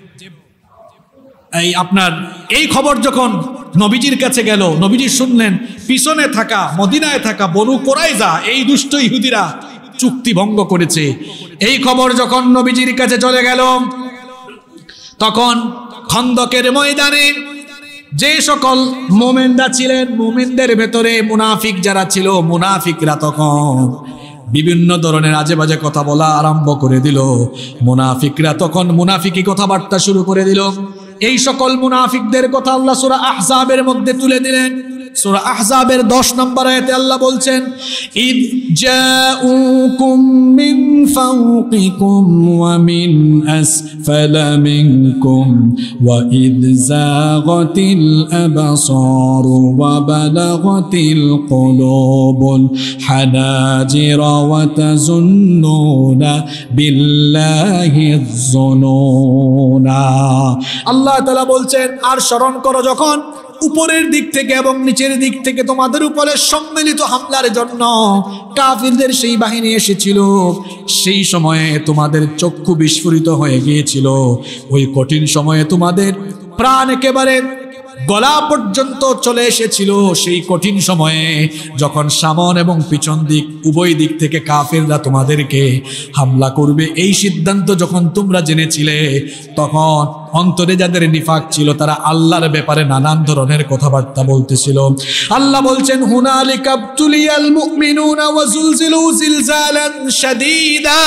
এই আপনার এই খবর যখন নবীজির কাছে গেল, নবীজি শুনলেন পিছনে থাকা মদিনায় থাকা বনু কুরাইজা এই দুষ্ট ইহুদিরা চুক্তি ভঙ্গ করেছে। এই খবর যখন নবীজির কাছে চলে গেল, তখন খন্দকের ময়দানে যে সকল মুমিনরা ছিলেন, মুমিনদের ভেতরে মুনাফিক যারা ছিল, মুনাফিকরা তখন বিভিন্ন ধরনের আজে বাজে কথা বলা আরম্ভ করে দিল। মুনাফিকরা তখন মুনাফিকি কথাবার্তা শুরু করে দিল। এই সকল মুনাফিকদের কথা আল্লাহ সূরা আহজাবের মধ্যে তুলে দিলেন। সূরা আহজাবের দশ নম্বর আয়াতে আল্লাহ বলছেন, ইদ জাউকুম মিন ফাওকিকুম ওয়া মিন আসফালা মিনকুম ওয়া ইদ যাগাতিল আবসার ওয়া বালাগাতিল কুলুবুল হানাজিরা ওয়া তাজুন্নুনা বিল্লাহি যুনুনা। আল্লাহ তাআলা বলছেন, আর স্মরণ করো যখন উপরের দিক থেকে এবং নিচের দিক থেকে তোমাদের উপরে সম্মিলিত হামলার জন্য কাফিরদের সেই বাহিনী এসেছিল, সেই সময়ে তোমাদের চক্ষু বিস্ফোরিত হয়ে গিয়েছিল। ওই কঠিন সময়ে তোমাদের প্রাণ একেবারে গলা পর্যন্ত চলে এসেছিল। সেই কঠিন সময়ে যখন সামন এবং পিছন দিক উভয় দিক থেকে কাফিররা তোমাদেরকে হামলা করবে, এই সিদ্ধান্ত যখন তোমরা জেনেছিলে, তখন অন্তরে যাদের নিফাক ছিল তারা আল্লাহর ব্যাপারে নানান ধরনের কথাবার্তা বলতেছিল। আল্লাহ বলছেন, হুনালিকা ইবতুলিয়াল মুমিনুনা ওয়া যুলজিলু জিলজালান শাদীদা।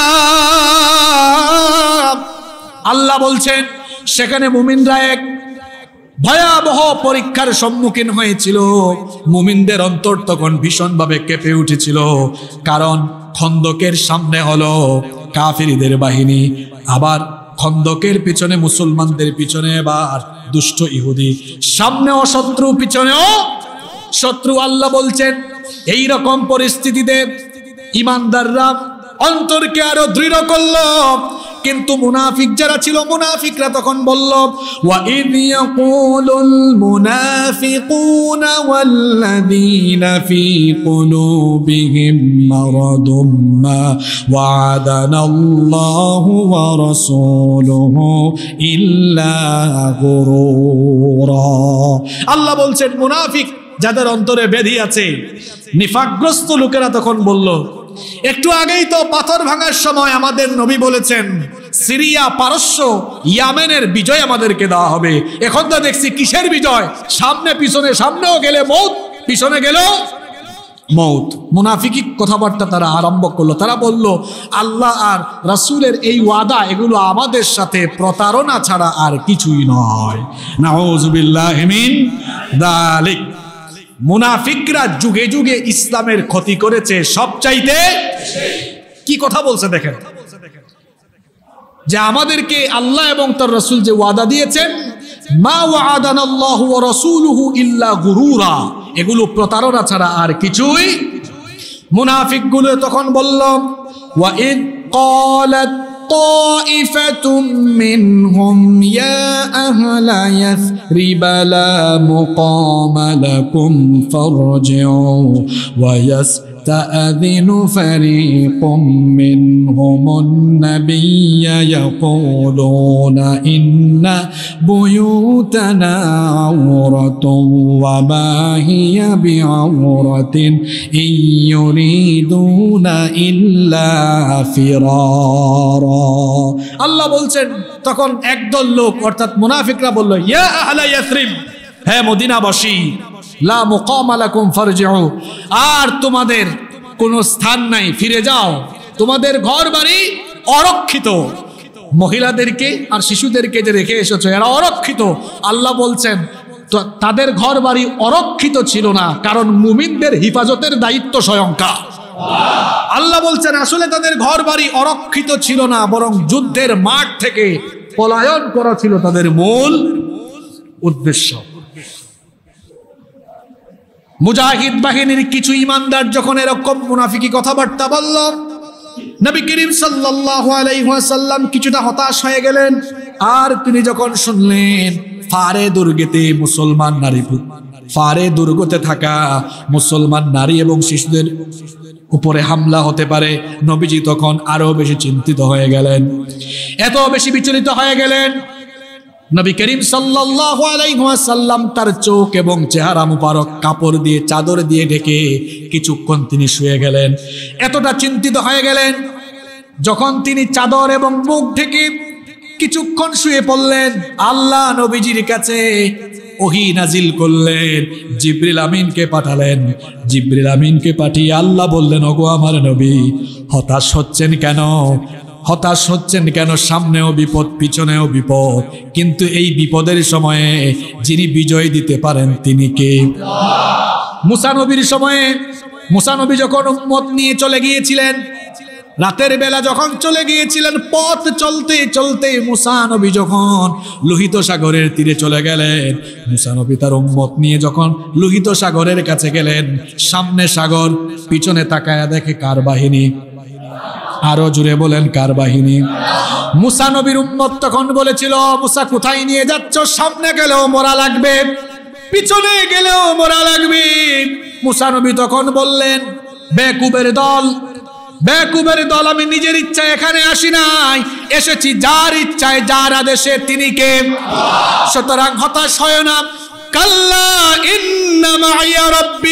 আল্লাহ বলছেন সেখানে মুমিনরা এক ভয়াবহ পরীক্ষার সম্মুখীন হয়েছিল। মুমিনদের অন্তর তখন ভীষণভাবে কেঁপে উঠেছিল, কারণ খন্দকের সামনে হলো কাফিরদের বাহিনী, আবার খন্দকের পিছনে মুসলমানদের পিছনে আবার দুষ্ট ইহুদি, সামনেও শত্রু পিছনেও শত্রু। আল্লাহ বলছেন এই রকম পরিস্থিতিতে ইমানদাররা অন্তরকে আরো দৃঢ় করলো। কিন্তু মুনাফিক যারা ছিল, মুনাফিকরা তখন বলল, ওয়া ইয ইয়াকুলুল মুনাফিকুনা ওয়াল্লাযীনা ফী কুলুবিহিম মারাদুম মা ওয়া'আদানাল্লাহু ওয়া রাসূলুহু ইল্লা গুরুরা। আল্লাহ বলছেন মুনাফিক যাদের অন্তরে ব্যাধি আছে, নিফাকগ্রস্ত লোকেরা তখন বলল, একটু আগেই তো পাথর ভাঙার সময় আমাদের নবী বলেছেন সিরিয়া, পারস্য, ইয়ামেনের বিজয় আমাদেরকে দেওয়া হবে। এখন তো দেখছি কিসের বিজয়? সামনে পিছনে, সামনেও গেলে মৌত, পিছনে গেলেও মৌত। মুনাফিকি কথাবার্তা তারা আরম্ভ করলো। তারা বলল, আল্লাহ আর রাসূলের এই ওয়াদা এগুলো আমাদের সাথে প্রতারণা ছাড়া আর কিছুই নয়। নাউযুবিল্লাহি মিন যালিক। মুনাফিকরা যুগে যুগে ইসলামের ক্ষতি করেছে সবচাইতে। কি কথা বলছে দেখেন, যে আমাদেরকে আল্লাহ এবং তার রাসূল যে ওয়াদা দিয়েছেন, মা ওয়া'আদানাল্লাহু ওয়া রাসূলুহু ইল্লা গুরুরা, এগুলো প্রতারণা ছাড়া আর কিছুই। মুনাফিকগুলো তখন বলল, ওয়া ইদ ক্বালাত তাইফাতুম মিনহুম ইয়া আহলা ইয়াসরিবা লা মুকামা লাকুম ফারজিউ ওয়া يستأذن فريق منهم النبي يقولون إن بيوتنا عورة وما هي بعورة إن يريدون إلا فرارا। আল্লাহ বলছেন তখন একদল লোক অর্থাৎ মুনাফিকরা বলল, ইয়া আহলা ইয়াসরিব, হে মদিনাবাসী, লা মুকামা লাকুম ফারজিউ, আর তোমাদের কোনো স্থান নাই, ফিরে যাও, তোমাদের ঘর বাড়ি অরক্ষিত। মহিলাদেরকে আর শিশুদেরকে যে রেখে এসেছো এরা অরক্ষিত। আল্লাহ বলছেন তাদের ঘর বাড়ি অরক্ষিত ছিল না, কারণ মুমিনদের হিফাজতের দায়িত্ব স্বয়ং কার? আল্লাহ বলছেন আসলে তাদের ঘর বাড়ি অরক্ষিত ছিল না, বরং যুদ্ধের মাঠ থেকে পলায়ন করা ছিল তাদের মূল উদ্দেশ্য। মুজাহিদ বাহিনীর কিছু ইমানদার যখন এরকম মুনাফিকি কথাবার্তা বলল, নবী করিম সাল্লাল্লাহু আলাইহি ওয়াসাল্লাম কিছুটা হতাশ হয়ে গেলেন। আর তিনি যখন শুনলেন ফারে দুর্গেতে মুসলমান নারী ফারে দুর্গতে থাকা মুসলমান নারী এবং শিশুদের উপরে হামলা হতে পারে, নবীজি তখন আরো বেশি চিন্তিত হয়ে গেলেন, এত বেশি বিচলিত হয়ে গেলেন। নবী করিম সাল্লাল্লাহু আলাইহি ওয়াসাল্লাম তার চোখ এবং চেহারা মুবারক কাপড় দিয়ে চাদর দিয়ে ঢেকে কিছুক্ষণ তিনি শুয়ে গেলেন। এতটা চিন্তিত হয়ে গেলেন, যখন তিনি চাদর এবং মুখ ঢেকে কিছুক্ষণ শুয়ে পড়লেন, আল্লাহ নবীজির কাছে ওহী নাজিল করলেন, জিবরিল আমিনকে পাঠালেন। জিবরিল আমিনকে পাঠিয়ে আল্লাহ বললেন, ওগো আমার নবী, হতাশ হচ্ছেন কেন? হতাশ হচ্ছেন কেন? সামনেও বিপদ, পিছনেও বিপদ, কিন্তু এই বিপদের সময়ে যিনি বিজয় দিতে পারেন তিনি কে? মুসা নবীর সময়ে, মুসা নবী যখন উম্মত নিয়ে চলে গিয়েছিলেন, রাতের বেলা যখন চলে গিয়েছিলেন, পথ চলতে চলতে মুসা নবী যখন লোহিত সাগরের তীরে চলে গেলেন, মুসা নবী তার উম্মত নিয়ে যখন লোহিত সাগরের কাছে গেলেন, সামনে সাগর, পিছনে তাকায়া দেখে কার বাহিনী? আরো জুড়ে বলেন, কার বাহিনী? মুসা নবীর উম্মত তখন বলেছিল, মুসা কোথায় নিয়ে যাচ্ছ? সামনে গেলেও মরা লাগবে, পিছনে গেলেও মরা লাগবে। মুসা নবী তখন বললেন, বেকুবের দল, বেকুবের দল, আমি নিজের ইচ্ছায় এখানে আসি নাই, এসেছি যার ইচ্ছায়, যার আদেশে, তিনি কে? সুতরাং হতাশ হয় না। কাল্লা ইন্না মাইয়া রাব্বি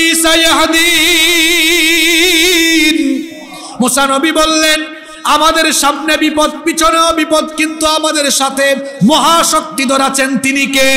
সায়াহদিন। মুসা নবী বললেন, আমাদের সামনে বিপদ, পিছনেও বিপদ, কিন্তু আমাদের সাথে মহাশক্তিধর আছেন, তিনি কে?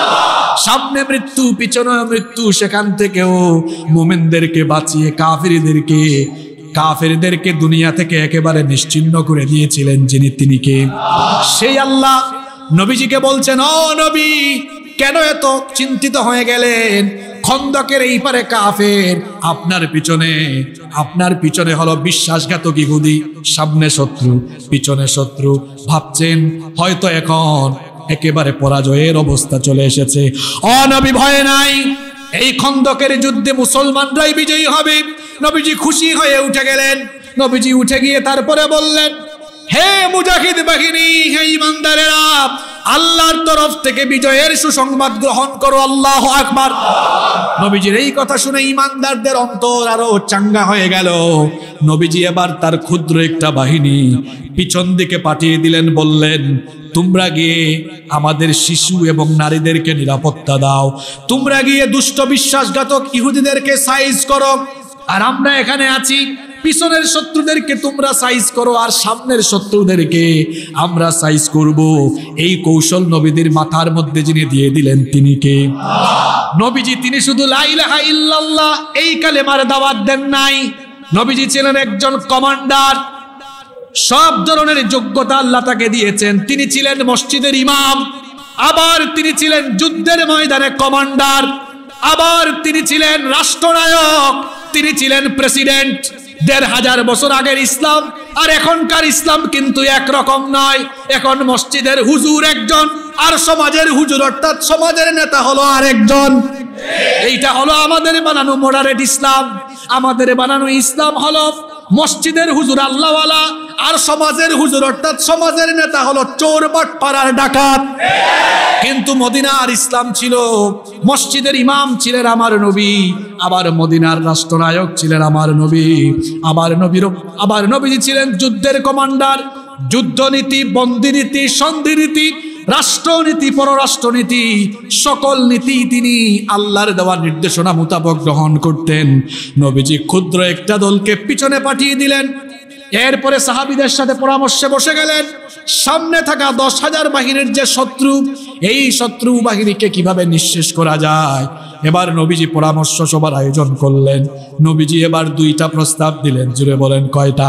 সামনে মৃত্যু, পিছনেও মৃত্যু, সেখান থেকেও মুমিনদেরকে বাঁচিয়ে কাফিরদেরকে কাফেরদেরকে দুনিয়া থেকে একেবারে নিশ্চিহ্ন করে দিয়েছিলেন যিনি, তিনি কে? সেই আল্লাহ নবীজিকে বলছেন, ও নবী, কেন এত চিন্তিত হয়ে গেলেন? খন্দকের এই পারে কাফের, আপনার পিছনে, আপনার পিছনে হলো বিশ্বাসঘাতক ইহুদি, সামনে শত্রু, পিছনে শত্রু। ভাবছেন হয়তো এখন একেবারে পরাজয়ের অবস্থা চলে এসেছে। ও নবী, ভয় নাই, এই খন্দকের যুদ্ধে মুসলমানরাই বিজয়ী হবে। নবীজি খুশি হয়ে উঠে গেলেন। নবীজি উঠে গিয়ে তারপরে বললেন, হে মুজাহিদ বাহিনী, হে ইমানদারেরা, আল্লাহর তরফ থেকে বিজয়ের সুসংবাদ গ্রহণ করো, আল্লাহু আকবার। নবীজির এই কথা শুনে ইমানদারদের অন্তর আরো চাঙ্গা হয়ে গেল। নবীজি এবার তার ক্ষুদ্র একটা বাহিনী পিছন দিকে পাঠিয়ে দিলেন, বললেন, তোমরা গিয়ে আমাদের শিশু এবং নারীদেরকে নিরাপত্তা দাও, তোমরা গিয়ে দুষ্ট বিশ্বাসঘাতক ইহুদিদেরকে সাইজ করো, আর আমরা এখানে আছি, পিছনের শত্রুদেরকে তোমরা সাইজ করো, আর সামনের শত্রুদেরকে আমরা সাইজ করব। এই কৌশল নবীদের মাথার মধ্যে যিনি দিয়ে দিলেন, তিনি কে? নবীজি তিনি শুধু লা ইলাহা ইল্লাল্লাহ এই কালেমার দাওয়াত দেন নাই, নবীজি ছিলেন একজন কমান্ডার। সব ধরনের যোগ্যতা আল্লাহ তাকে দিয়েছেন। তিনি ছিলেন মসজিদের ইমাম, আবার তিনি ছিলেন যুদ্ধের ময়দানে কমান্ডার, আবার তিনি ছিলেন রাষ্ট্রনায়ক, তিনি ছিলেন প্রেসিডেন্ট। দেড় হাজার বছর আগের ইসলাম আর এখনকার ইসলাম কিন্তু একরকম নয়। এখন মসজিদের হুজুর একজন, আর সমাজের হুজুর অর্থাৎ সমাজের নেতা হলো আরেকজন। এইটা হলো আমাদের বানানো মডারেট ইসলাম। আমাদের বানানো ইসলাম হলো মসজিদের হুজুর আল্লাহওয়ালা, আর সমাজের হুজুর অর্থাৎ সমাজের নেতা হলো চোর, বাটপার আর ডাকাত। কিন্তু মদিনার ইসলাম ছিল, মসজিদের ইমাম ছিলেন আমার নবী, আবার মদিনার রাষ্ট্রনায়ক ছিলেন আমার নবী, আবার নবীর আবার নবীজি ছিলেন যুদ্ধের কমান্ডার। যুদ্ধনীতি, বন্দিনীতি, সন্ধিনীতি, রাষ্ট্রনীতি, পররাষ্ট্রনীতি, সকল নীতি তিনি আল্লাহর দেওয়া নির্দেশনা মোতাবেক গ্রহণ করতেন। নবীজি ক্ষুদ্র একটা দলকে পিছনে পাঠিয়ে দিলেন। এরপরে সাহাবীদের সাথে পরামর্শে বসে গেলেন, সামনে থাকা দশ হাজার বাহিনীর যে শত্রু, এই শত্রু বাহিনীকে কিভাবে নিঃশেষ করা যায়। এবার নবীজি পরামর্শ সভার আয়োজন করলেন। নবীজি এবার দুইটা প্রস্তাব দিলেন। জুড়ে বলেন, কয়টা?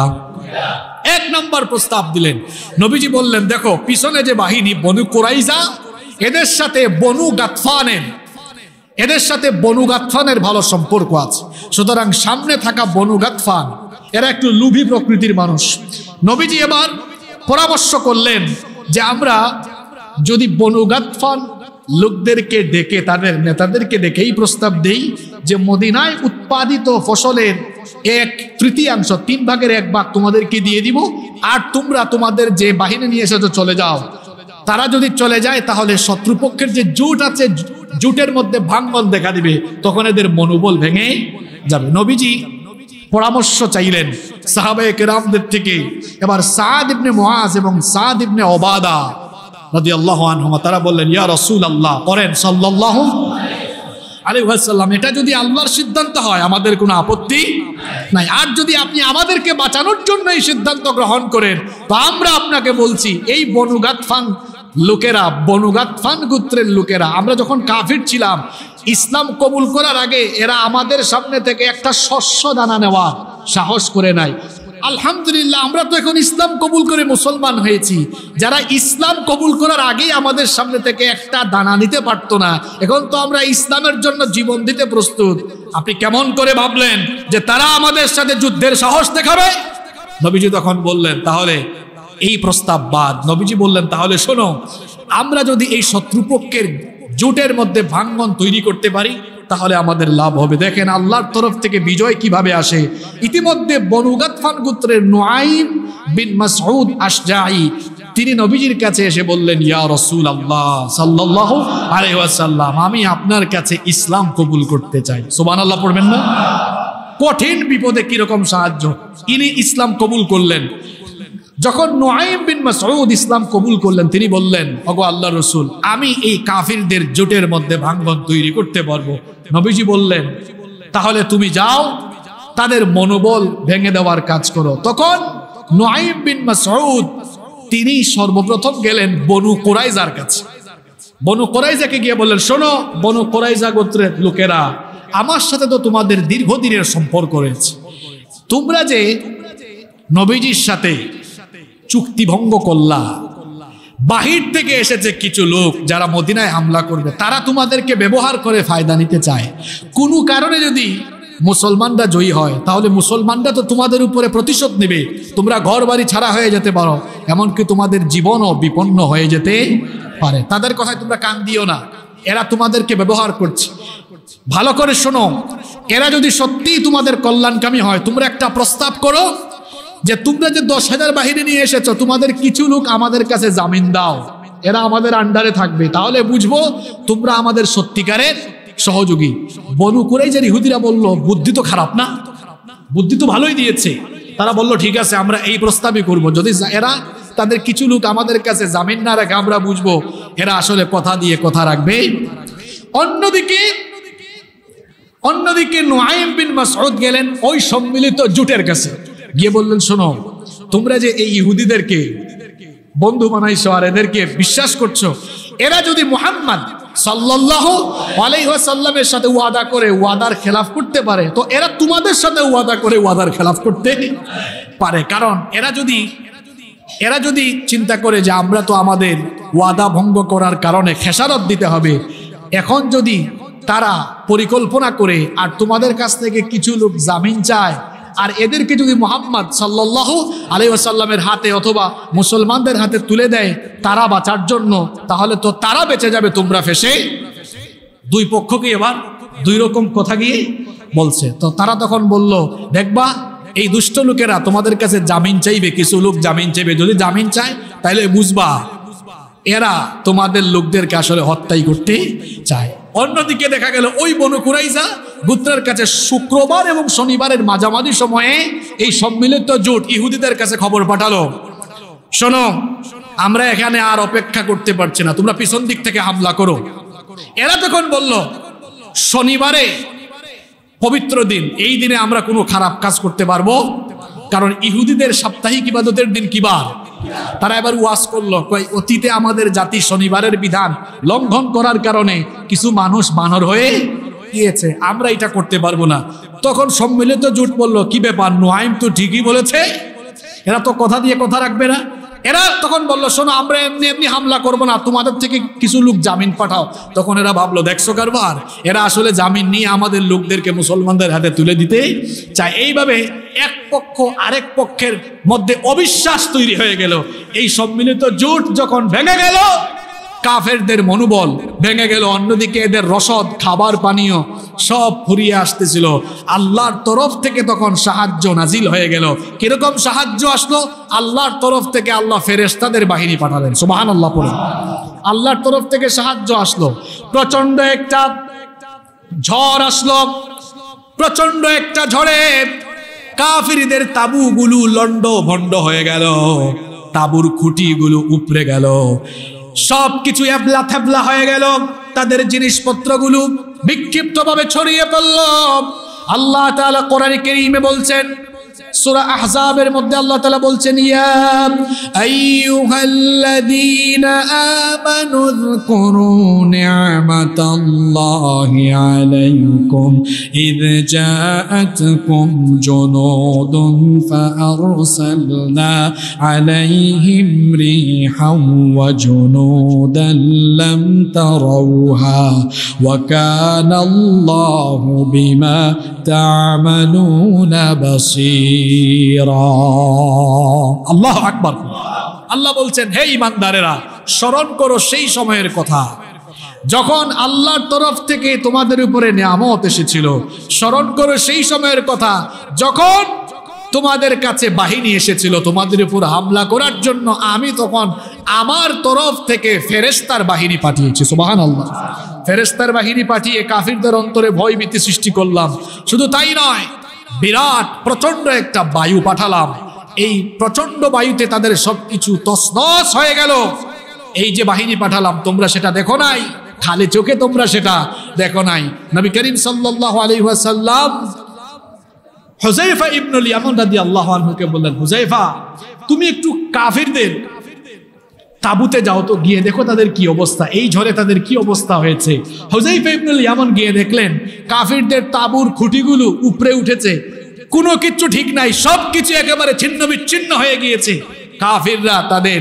এক নম্বর প্রস্তাব দিলেন, নবীজি বললেন, দেখো পিছনে যে বাহিনী বনু কুরাইজা, এদের সাথে বনু গাতফানের এদের সাথে বনু গাতফানের ভালো সম্পর্ক আছে, সুতরাং সামনে থাকা বনু গাতফান এরা একটু লোভী প্রকৃতির মানুষ। নবীজি এবার পরামর্শ করলেন যে আমরা যদি বনু গাতফান লোকদেরকে ডেকে, তাদের নেতাদেরকে ডেকে এই প্রস্তাব দেই যে মদিনায় উৎপাদিত ফসলের এক তৃতীয়াংশ, তিন ভাগের এক ভাগ তোমাদেরকে দিয়ে দিব, আর তোমরা তোমাদের যে বাহিনী নিয়ে এসেছো চলে যাও। তারা যদি চলে যায় তাহলে শত্রুপক্ষের যে জোট আছে জোটের মধ্যে ভাঙন দেখা দিবে, তখন এদের মনোবল ভেঙে যাবে। নবীজি পরামর্শ চাইলেন সাহাবায়ে কেরামদের থেকে। এবার সাদ ইবনে মুআজ এবং সাদ ইবনে উবাদা রাদিয়াল্লাহু আনহুমা তারা বললেন, ইয়া রাসূলুল্লাহ, করেন সাল্লাল্লাহু আলাইহি ওয়াসাল্লাম, এটা যদি আল্লাহর সিদ্ধান্ত হয় আমাদের কোনো আপত্তি নাই, আর যদি আপনি আমাদেরকে বাঁচানোর জন্য এই সিদ্ধান্ত গ্রহণ করেন তো আমরা আপনাকে বলছি, এই বনু গাতফান লোকেরা, বনু গাতফান গোত্রের লোকেরা, আমরা যখন কাফির ছিলাম ইসলাম কবুল করার আগে এরা আমাদের সামনে থেকে একটা শস্য দানা নেওয়া সাহস করে নাই। আলহামদুলিল্লাহ, আমরা তো এখন ইসলাম কবুল করে মুসলমান হয়েছি। যারা ইসলাম কবুল করার আগেই আমাদের সামনে থেকে একটা দানা নিতে পারতো না, এখন তো আমরা ইসলামের জন্য জীবন দিতে প্রস্তুত। আপনি কেমন করে ভাবলেন যে তারা আমাদের সাথে যুদ্ধের সাহস দেখাবে? নবীজি তখন বললেন, তাহলে এই প্রস্তাব বাদ। নবীজি বললেন, তাহলে শোনো, আমরা যদি এই শত্রুপক্ষের জোটের মধ্যে ভাঙ্গন তৈরি করতে পারি তাহলে আমাদের লাভ হবে। দেখেন আল্লাহর তরফ থেকে বিজয় কিভাবে আসে। ইতিমধ্যে বনু গাতফান গোত্রের নুআইম বিন মাসউদ আশজাঈ তিনি নবীজির কাছে এসে বললেন, ইয়া রাসূলুল্লাহ সাল্লাল্লাহু আলাইহি ওয়াসাল্লাম, আমি আপনার কাছে ইসলাম কবুল করতে চাই। সুবহানাল্লাহ পড়বেন না? কঠিন বিপদে কিরকম সাহায্য, ইনি ইসলাম কবুল করলেন। যখন নুআইম বিন মাসউদ ইসলাম কবুল করলেন তিনি বললেন, ওগো আল্লাহর রাসূল, আমি এই কাফিরদের জোটের মধ্যে ভাঙ্গন তৈরি করতে পারবো। নবীজি বললেন, তাহলে তুমি যাও তাদের মনোবল ভেঙে দেওয়ার কাজ করো। তখন নুআইম বিন মাসউদ তিনি সর্বপ্রথম গেলেন বনু কুরাইজার কাছে। বনু কুরাইজাকে গিয়ে বললেন, শোনো বনু কুরাইজা গোত্রের লোকেরা, আমার সাথে তো তোমাদের দীর্ঘদিনের সম্পর্ক রয়েছে, তোমরা যে নবীজির সাথে চুক্তি ভঙ্গ করলা, বাহির থেকে এসেছে কিছু লোক যারা মদিনায় হামলা করবে, তারা তোমাদেরকে ব্যবহার করে ফায়দা নিতে চায়। কোনো কারণে যদি মুসলমানরা জয়ী হয় তাহলে মুসলমানরা তো তোমাদের উপরে প্রতিশোধ নেবে, তোমরা ঘর বাড়ি ছাড়া হয়ে যেতে পারো, এমনকি তোমাদের জীবনও বিপন্ন হয়ে যেতে পারে। তাদের কথায় তোমরা কান দিও না, এরা তোমাদেরকে ব্যবহার করছে। ভালো করে শোনো, এরা যদি সত্যিই তোমাদের কল্যাণকামী হয়, তোমরা একটা প্রস্তাব করো যে তোমরা যে দশ হাজার বাহিনী নিয়ে এসেছো, তোমাদের কিছু লোক আমাদের কাছে জামিন দাও, এরা আমাদের আন্ডারে থাকবে, তাহলে বুঝবো তোমরা আমাদের সত্যিকারের সহযোগী। বনু কুরাইজার ইহুদিরা বলল, বুদ্ধি তো খারাপ না, বুদ্ধি তো ভালোই দিয়েছে। তারা বলল, ঠিক আছে আমরা এই প্রস্তাবই করব, যদি এরা তাদের কিছু লোক আমাদের কাছে জামিন না রাখে আমরা বুঝবো এরা আসলে কথা দিয়ে কথা রাখবে। অন্যদিকে অন্যদিকে নুআইম বিন মাসউদ গেলেন ওই সম্মিলিত জোটের কাছে, গিয়ে বললেন, শোনো তোমরা যে এই ইহুদিদেরকে বন্ধু বানাইছো আর এদেরকে বিশ্বাস করছো, এরা যদি মুহাম্মদ সাল্লাল্লাহু আলাইহি ওয়াসাল্লামের সাথে ওয়াদা করে ওয়াদার খেলাফ করতে পারে, তো এরা তোমাদের সাথে ওয়াদা করে ওয়াদার খেলাফ করতে পারে। কারণ এরা যদি এরা যদি চিন্তা করে যে আমরা তো আমাদের ওয়াদা ভঙ্গ করার কারণে খেসারত দিতে হবে, এখন যদি তারা পরিকল্পনা করে আর তোমাদের কাছ থেকে কিছু লোক জামিন চায় আর এদেরকে যদি মুহাম্মদ সাল্লাল্লাহু আলাইহি ওয়াসাল্লামের হাতে অথবা মুসলমানদের হাতে তুলে দেয় তারা বাঁচার জন্য, তাহলে তো তারা বেঁচে যাবে, তোমরা ফেসে। দুই পক্ষকে এবার দুই রকম কথা গিয়ে বলছে। তো তারা তখন বলল, দেখবা এই দুষ্ট লোকেরা তোমাদের কাছে জামিন চাইবে, কিছু লোক জামিন চাইবে, যদি জামিন চায় তাহলে বুঝবা এরা তোমাদের লোকদেরকে আসলে হত্যাই করতে চায়। অন্যদিকে দেখা গেল ওই বনু কুরাইজা গোত্রের কাছে শুক্রবার এবং শনিবারের মাঝামাঝি সময়ে এই সম্মিলিত জোট ইহুদিদের কাছে খবর পাঠালো, শোনো আমরা এখানে আর অপেক্ষা করতে পারছি না, তোমরা পিছন দিক থেকে হামলা করো। এরা তখন বলল, শনিবারে পবিত্র দিন, এই দিনে আমরা কোনো খারাপ কাজ করতে পারবো? কারণ ইহুদিদের সাপ্তাহিক ইবাদতের দিন কি বার? তারা এবার ওয়াজ করলো, কই অতীতে আমাদের জাতি শনিবারের বিধান লঙ্ঘন করার কারণে কিছু মানুষ বানর হয়ে গিয়েছে, আমরা এটা করতে পারবো না। তখন সম্মিলিত জোট বলল, কি ব্যাপার, নুআইম তো ঠিকই বলেছে, এরা তো কথা দিয়ে কথা রাখবে না। এরা তখন বলল, শোনো আমরা এমনি এমনি হামলা করবো না, তোমাদের থেকে কিছু লোক জামিন পাঠাও। তখন এরা ভাবলো, দেখছো কারবার, এরা আসলে জামিন নিয়ে আমাদের লোকদেরকে মুসলমানদের হাতে তুলে দিতে চায়। এইভাবে এক পক্ষ আরেক পক্ষের মধ্যে অবিশ্বাস তৈরি হয়ে গেল। এই সম্মিলিত জোট যখন ভেঙে গেল, কাফেরদের মনোবল ভেঙে গেল, অন্যদিকে এদের রসদ খাবার পানীয় সব ফুরিয়ে আসতেছিল। আল্লাহর তরফ থেকে তখন সাহায্য নাজিল হয়ে গেল। কিরকম সাহায্য আসলো? আল্লাহর তরফ থেকে আল্লাহ ফেরেশতাদের বাহিনী পাঠালেন। সুবহানাল্লাহ পড়ে। আল্লাহর তরফ থেকে সাহায্য আসলো, প্রচন্ড একটা ঝড় আসলো। প্রচন্ড একটা ঝড়ে কাফিরদের তাবুগুলো লন্ড ভন্ড হয়ে গেল, তাবুর খুঁটিগুলো উপড়ে গেল, সবকিছু এবলা থেবলা হয়ে গেল, তাদের জিনিসপত্রগুলো বিক্ষিপ্তভাবে ছড়িয়ে পড়ল। আল্লাহ তাআলা কোরআনে কারীমে বলছেন, সূরা আহজাবের মধ্যে আল্লাহ তাআলা বলছেন, ইয়া আইয়ুহাল্লাযীনা আমানু যকুরু নি'মাতাল্লাহি আলাইকুম ইয জাআতকুম জুনুদুন ফাআরসালনা আলাইহিম রিহান ওয়া জুনুদান লাম তারাউহা ওয়া কানাল্লাহু বিমা তা'মালুনা বাসীর। আল্লাহু আকবার। আল্লাহ বলছেন, হে ঈমানদারেরা, স্মরণ করো সেই সময়ের কথা যখন আল্লাহর তরফ থেকে তোমাদের উপরে নিয়ামত এসেছিল। স্মরণ করো সেই সময়ের কথা যখন তোমাদের কাছে বাহিনী এসেছিল তোমাদের উপর হামলা করার জন্য। আমি তখন আমার তরফ থেকে ফেরেশতার বাহিনী পাঠিয়েছি। সুবহানাল্লাহ। ফেরেশতার বাহিনী পাঠিয়ে কাফিরদের অন্তরে ভয় ভীতি সৃষ্টি করলাম। শুধু তাই নয়, বিরাট প্রচন্ড একটা বায়ু পাঠালাম। এই প্রচন্ড বায়ুতে তাদের সবকিছু তছনছ হয়ে গেল। এই যে বাহিনী পাঠালাম তোমরা সেটা দেখো নাই, খালি চোখে তোমরা সেটা দেখো নাই। নবী করিম সাল্লাল্লাহু আলাইহি ওয়াসাল্লাম হুযায়ফা ইবনুল ইয়ামান রাদিয়াল্লাহু আনহুকে বললেন, হুযায়ফা, তুমি একটু কাফিরদের তাবুতে যাও তো, গিয়ে দেখো তাদের কি অবস্থা, এই ঝড়ে তাদের কি অবস্থা হয়েছে। হুযায়ফা ইবনুল ইয়ামান গিয়ে দেখলেন কাফিরদের তাবুর খুঁটিগুলো উপরে উঠেছে, কোনো কিছু ঠিক নাই, সবকিছু একেবারে ছিন্ন বিচ্ছিন্ন হয়ে গিয়েছে। কাফিররা তাদের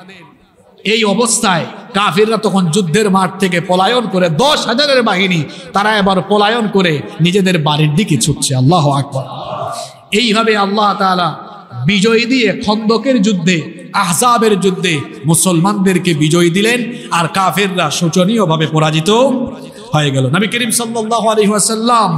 এই অবস্থায়, কাফিররা তখন যুদ্ধের মাঠ থেকে পলায়ন করে, দশ হাজারের বাহিনী তারা এবার পলায়ন করে নিজেদের বাড়ির দিকে ছুটছে। আল্লাহু আকবার। এইভাবে আল্লাহ তাআলা বিজয় দিয়ে খন্দকের যুদ্ধে, আহজাবের যুদ্ধে মুসলমানদেরকে বিজয় দিলেন, আর কাফেররা শোচনীয়ভাবে পরাজিত হয়ে গেল। নবী করিম সাল্লাল্লাহু আলাইহি ওয়াসাল্লাম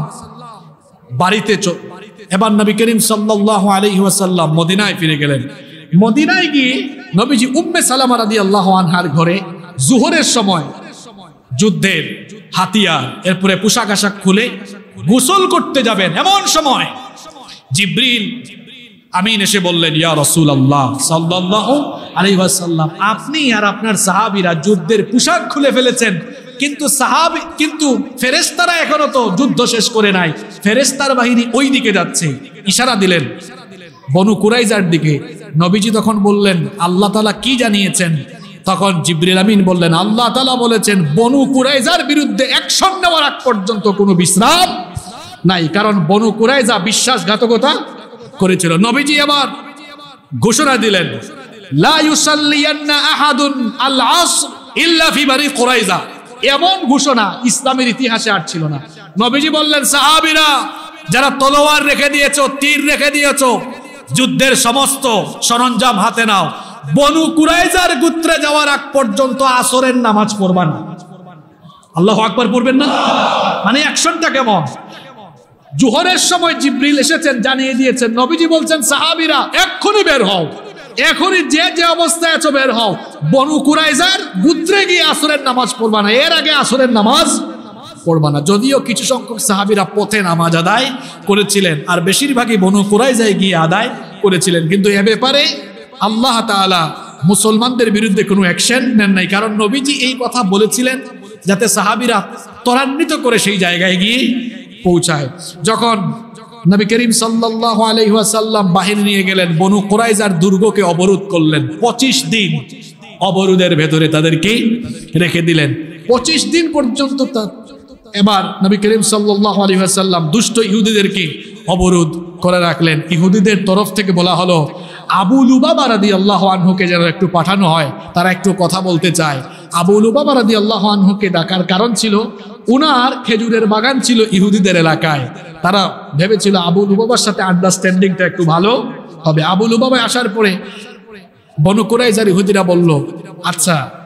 বাড়িতে এবার নবী করিম সাল্লাল্লাহু আলাইহি ওয়াসাল্লাম মদিনায় ফিরে গেলেন। মদিনায় গিয়ে নবীজি উম্মে সালামা রাদিয়াল্লাহু আনহার ঘরে জোহরের সময় যুদ্ধের হাতিয়ার, এরপরে পোশাক আশাক খুলে গোসল করতে যাবেন, এমন সময় জিবরিল আমিন এসে বললেন, ইয়া রাসূলুল্লাহ সাল্লাল্লাহু আলাইহি ওয়াসাল্লাম, আপনি আর আপনার সাহাবীরা যুদ্ধের পোশাক খুলে ফেলেছেন, কিন্তু সাহাবী কিন্তু ফেরেশতারা এখনো তো যুদ্ধ শেষ করে নাই, ফেরেশতার বাহিনী ওই দিকে যাচ্ছে। ইশারা দিলেন বনু কুরাইজার দিকে। নবীজি তখন বললেন, আল্লাহ তাআলা কি জানিয়েছেন? তখন জিবরিল আমিন বললেন, আল্লাহ তাআলা বলেছেন বনু কুরাইজার বিরুদ্ধে অ্যাকশন নেওয়ার আগ পর্যন্ত কোনো বিশ্রাম নাই, কারণ বনু কুরাইজা বিশ্বাসঘাতকতা করেছিল। নবীজি আবার ঘোষণা দিলেন, লা ইউসাল্লিয়ান্না আহাদুন আল আসর ইল্লা ফি বানি কুরাইজা। এমন ঘোষণা ইসলামের ইতিহাসে আর ছিল না। নবীজি বললেন, সাহাবীরা যারা তলোয়ার রেখে দিয়েছো, তীর রেখে দিয়েছো, যুদ্ধের সমস্ত সরঞ্জাম হাতে নাও, বনু কুরাইজার গোত্রে যাওয়ার আগ পর্যন্ত আসরের নামাজ পড়বা না। আল্লাহু আকবার পড়বেন না? মানে অ্যাকশনটা কেমন? জোহরের সময় জিবরিল এসেছেন, জানিয়ে দিয়েছেন, নবীজি বলছেন সাহাবীরা এক্ষুনি বের হও, এখনই যে যে অবস্থায় আছো বের হও, বনু কুরাইজার গোত্রে গিয়ে আসরের নামাজ পড়বা না, এর আগে আসরের নামাজ পড়বা না। যদিও কিছু সংখ্যক সাহাবীরা পথে নামাজ আদায় করেছিলেন, আর বেশিরভাগই বনু কুরাইজায় গিয়ে আদায় করেছিলেন, কিন্তু এ ব্যাপারে আল্লাহ তাআলা মুসলমানদের বিরুদ্ধে কোনো অ্যাকশন নেন নাই, কারণ নবীজি এই কথা বলেছিলেন যাতে সাহাবীরা ত্বরান্বিত করে সেই জায়গায় গিয়ে পৌঁছায়। যখন নবী করিম সাল্লাল্লাহু আলাইহি ওয়াসাল্লাম বাহিনী নিয়ে গেলেন, বনু কুরাইজার দুর্গকে অবরোধ করলেন, পঁচিশ দিন অবরোধের ভেতরে তাদেরকে রেখে দিলেন। পঁচিশ দিন পর্যন্ত এবার নবী করিম সাল্লাল্লাহু আলাইহি ওয়াসাল্লাম দুষ্ট ইহুদিদেরকে অবরোধ করে রাখলেন। ইহুদিদের তরফ থেকে বলা হলো, আবু লুবাবা রাদিয়াল্লাহু আনহুকে যেন একটু পাঠানো হয়, তারা একটু কথা বলতে চায়। আবু লুবাবা রাদিয়াল্লাহু আনহুকে ডাকার কারণ ছিল, উনার খেজুরের বাগান ছিল ইহুদিদের এলাকায়, তারা ভেবেছিল আবু লুবাবার সাথে আন্ডারস্ট্যান্ডিংটা একটু ভালো হবে। আবু লুবাবা আসার পরে বনু কুরাইজার ইহুদিরা বলল, আচ্ছা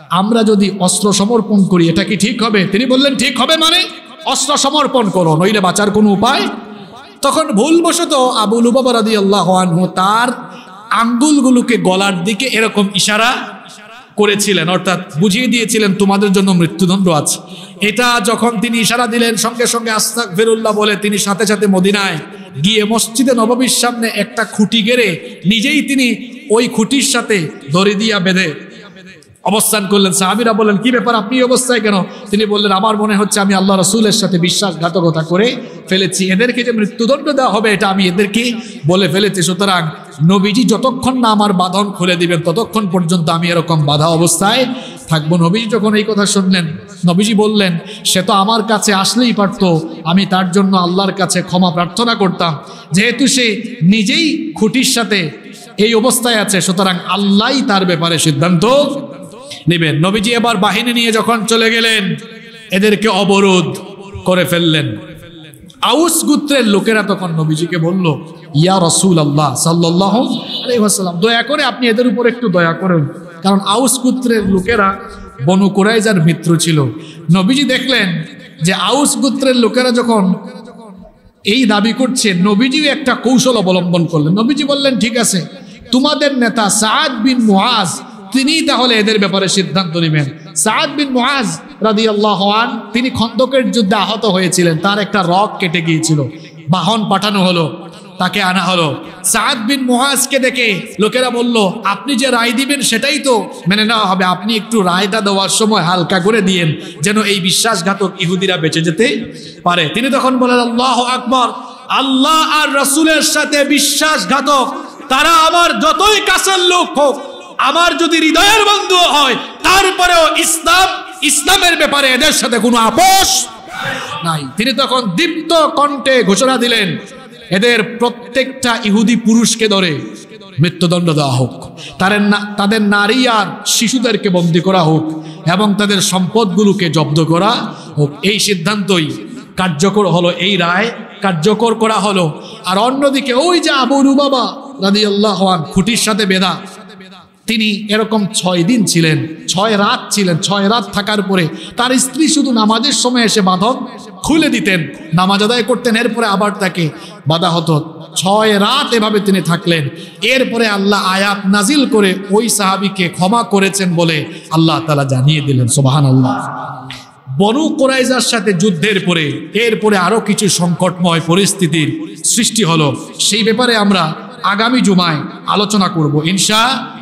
আমরা যদি অস্ত্র সমর্পণ করি এটা কি ঠিক হবে? তিনি বললেন ঠিক হবে, মানে অস্ত্র সমর্পণ করো, নইলে বাঁচার কোনো উপায়। তখন ভুলবশত আবু লুবাবা রাদিয়াল্লাহু আনহু তার আঙ্গুলগুলোকে গলার দিকে এরকম ইশারা করেছিলেন, অর্থাৎ বুঝিয়ে দিয়েছিলেন তোমাদের জন্য মৃত্যুদণ্ড আছে। এটা যখন তিনি ইশারা দিলেন, সঙ্গে সঙ্গে আস্তাগফিরুল্লাহ বলে তিনি সাথে সাথে মদিনায় গিয়ে মসজিদে নববীর সামনে একটা খুঁটি গেড়ে নিজেই তিনি ওই খুঁটির সাথে দড়ি দিয়া বেঁধে অবস্থান করলেন। সাহাবীরা বললেন কি ব্যাপার, আপনি এই অবস্থায় কেন? তিনি বললেন আমার মনে হচ্ছে আমি আল্লাহ রাসূলের সাথে বিশ্বাসঘাতকতা করে ফেলেছি, এদেরকে যে মৃত্যুদণ্ড দেওয়া হবে এটা আমি এদেরকে বলে ফেলেছি, সুতরাং নবীজি যতক্ষণ না আমার বাঁধন খুলে দিবেন ততক্ষণ পর্যন্ত আমি এরকম বাধা অবস্থায় থাকবো। নবীজি যখন এই কথা শুনলেন, নবীজি বললেন সে তো আমার কাছে আসলেই পারত, আমি তার জন্য আল্লাহর কাছে ক্ষমা প্রার্থনা করতাম, যেহেতু সে নিজেই খুঁটির সাথে এই অবস্থায় আছে সুতরাং আল্লাহই তার ব্যাপারে সিদ্ধান্ত নেবেন। নবীজি এবার বাহিনী নিয়ে যখন চলে গেলেন এদেরকে অবরোধ করে ফেললেন। আউস গোত্রের লোকেরা তখন নবীজিকে বলল ইয়া রাসূলুল্লাহ সাল্লাল্লাহু আলাইহি ওয়াসাল্লাম, দয়া করে আপনি এদের উপর একটু দয়া করেন, কারণ আউস গোত্রের লোকেরা বনু কুরাইজার মিত্র ছিল। নবীজি দেখলেন যে আউস গোত্রের লোকেরা যখন এই দাবি করছে, নবীজি একটা কৌশল অবলম্বন করলেন। নবীজি বললেন ঠিক আছে, তোমাদের নেতা সাদ বিন মুআজ তিনি তাহলে এদের ব্যাপারে সিদ্ধান্ত নেবেন। সাদ বিন মুআজ রাদিয়াল্লাহু আন তিনি খন্দকের যুদ্ধে আহত হয়েছিলেন, তার একটা রগ কেটে গিয়েছিল, বাহন পাঠানো হলো, তাকে আনা হলো। সাদ বিন মুআজকে দেখে লোকেরা বলল আপনি যে রায় দিবেন সেটাই তো মেনে নেওয়া হবে, আপনি একটু রায়টা দেওয়ার সময় হালকা করে দিয়েন যেন এই বিশ্বাসঘাতক ইহুদিরা বেঁচে যেতে পারে। তিনি তখন বলেন আল্লাহু আকবার, আল্লাহ আর রাসূলের সাথে বিশ্বাসঘাতক তারা আমার যতই কাছের লোক হোক, আমার যদি হৃদয়ের বন্ধু হয়, তারপরেও ইসলাম ইসলামের ব্যাপারে এদের সাথে কোনো আপোষ নাই। তিনি তখন দীপ্ত কণ্ঠে ঘোষণা দিলেন এদের প্রত্যেকটা ইহুদি পুরুষকে ধরে মৃত্যুদণ্ড দেওয়া হোক, তাদের তাদের নারী আর শিশুদেরকে বন্দী করা হোক এবং তাদের সম্পদগুলোকে জব্দ করা হোক। এই সিদ্ধান্তই কার্যকর হলো, এই রায় কার্যকর করা হলো। আর অন্যদিকে ওই যে আবু লুবাবা রাদিয়াল্লাহু আনহু খুঁটির সাথে বেঁধা, তিনি এরকম ছয় দিন ছিলেন, ছয় রাত ছিলেন। ছয় রাত থাকার পরে তার স্ত্রী শুধু নামাজের সময় এসে বাঁধন খুলে দিতেন, নামাজ আদায় করতেন, এরপরে আবার তাকে বাধা হতো। ছয় রাত এভাবে তিনি থাকলেন। এরপরে আল্লাহ আয়াত নাজিল করে ওই সাহাবীকে ক্ষমা করেছেন বলে আল্লাহ তাআলা জানিয়ে দিলেন। সুবহানাল্লাহ। বনু কুরাইজার সাথে যুদ্ধের পরে এরপরে আরো কিছু সংকটময় পরিস্থিতির সৃষ্টি হলো, সেই ব্যাপারে আমরা আগামী জুমায় আলোচনা করব ইনশাআল্লাহ।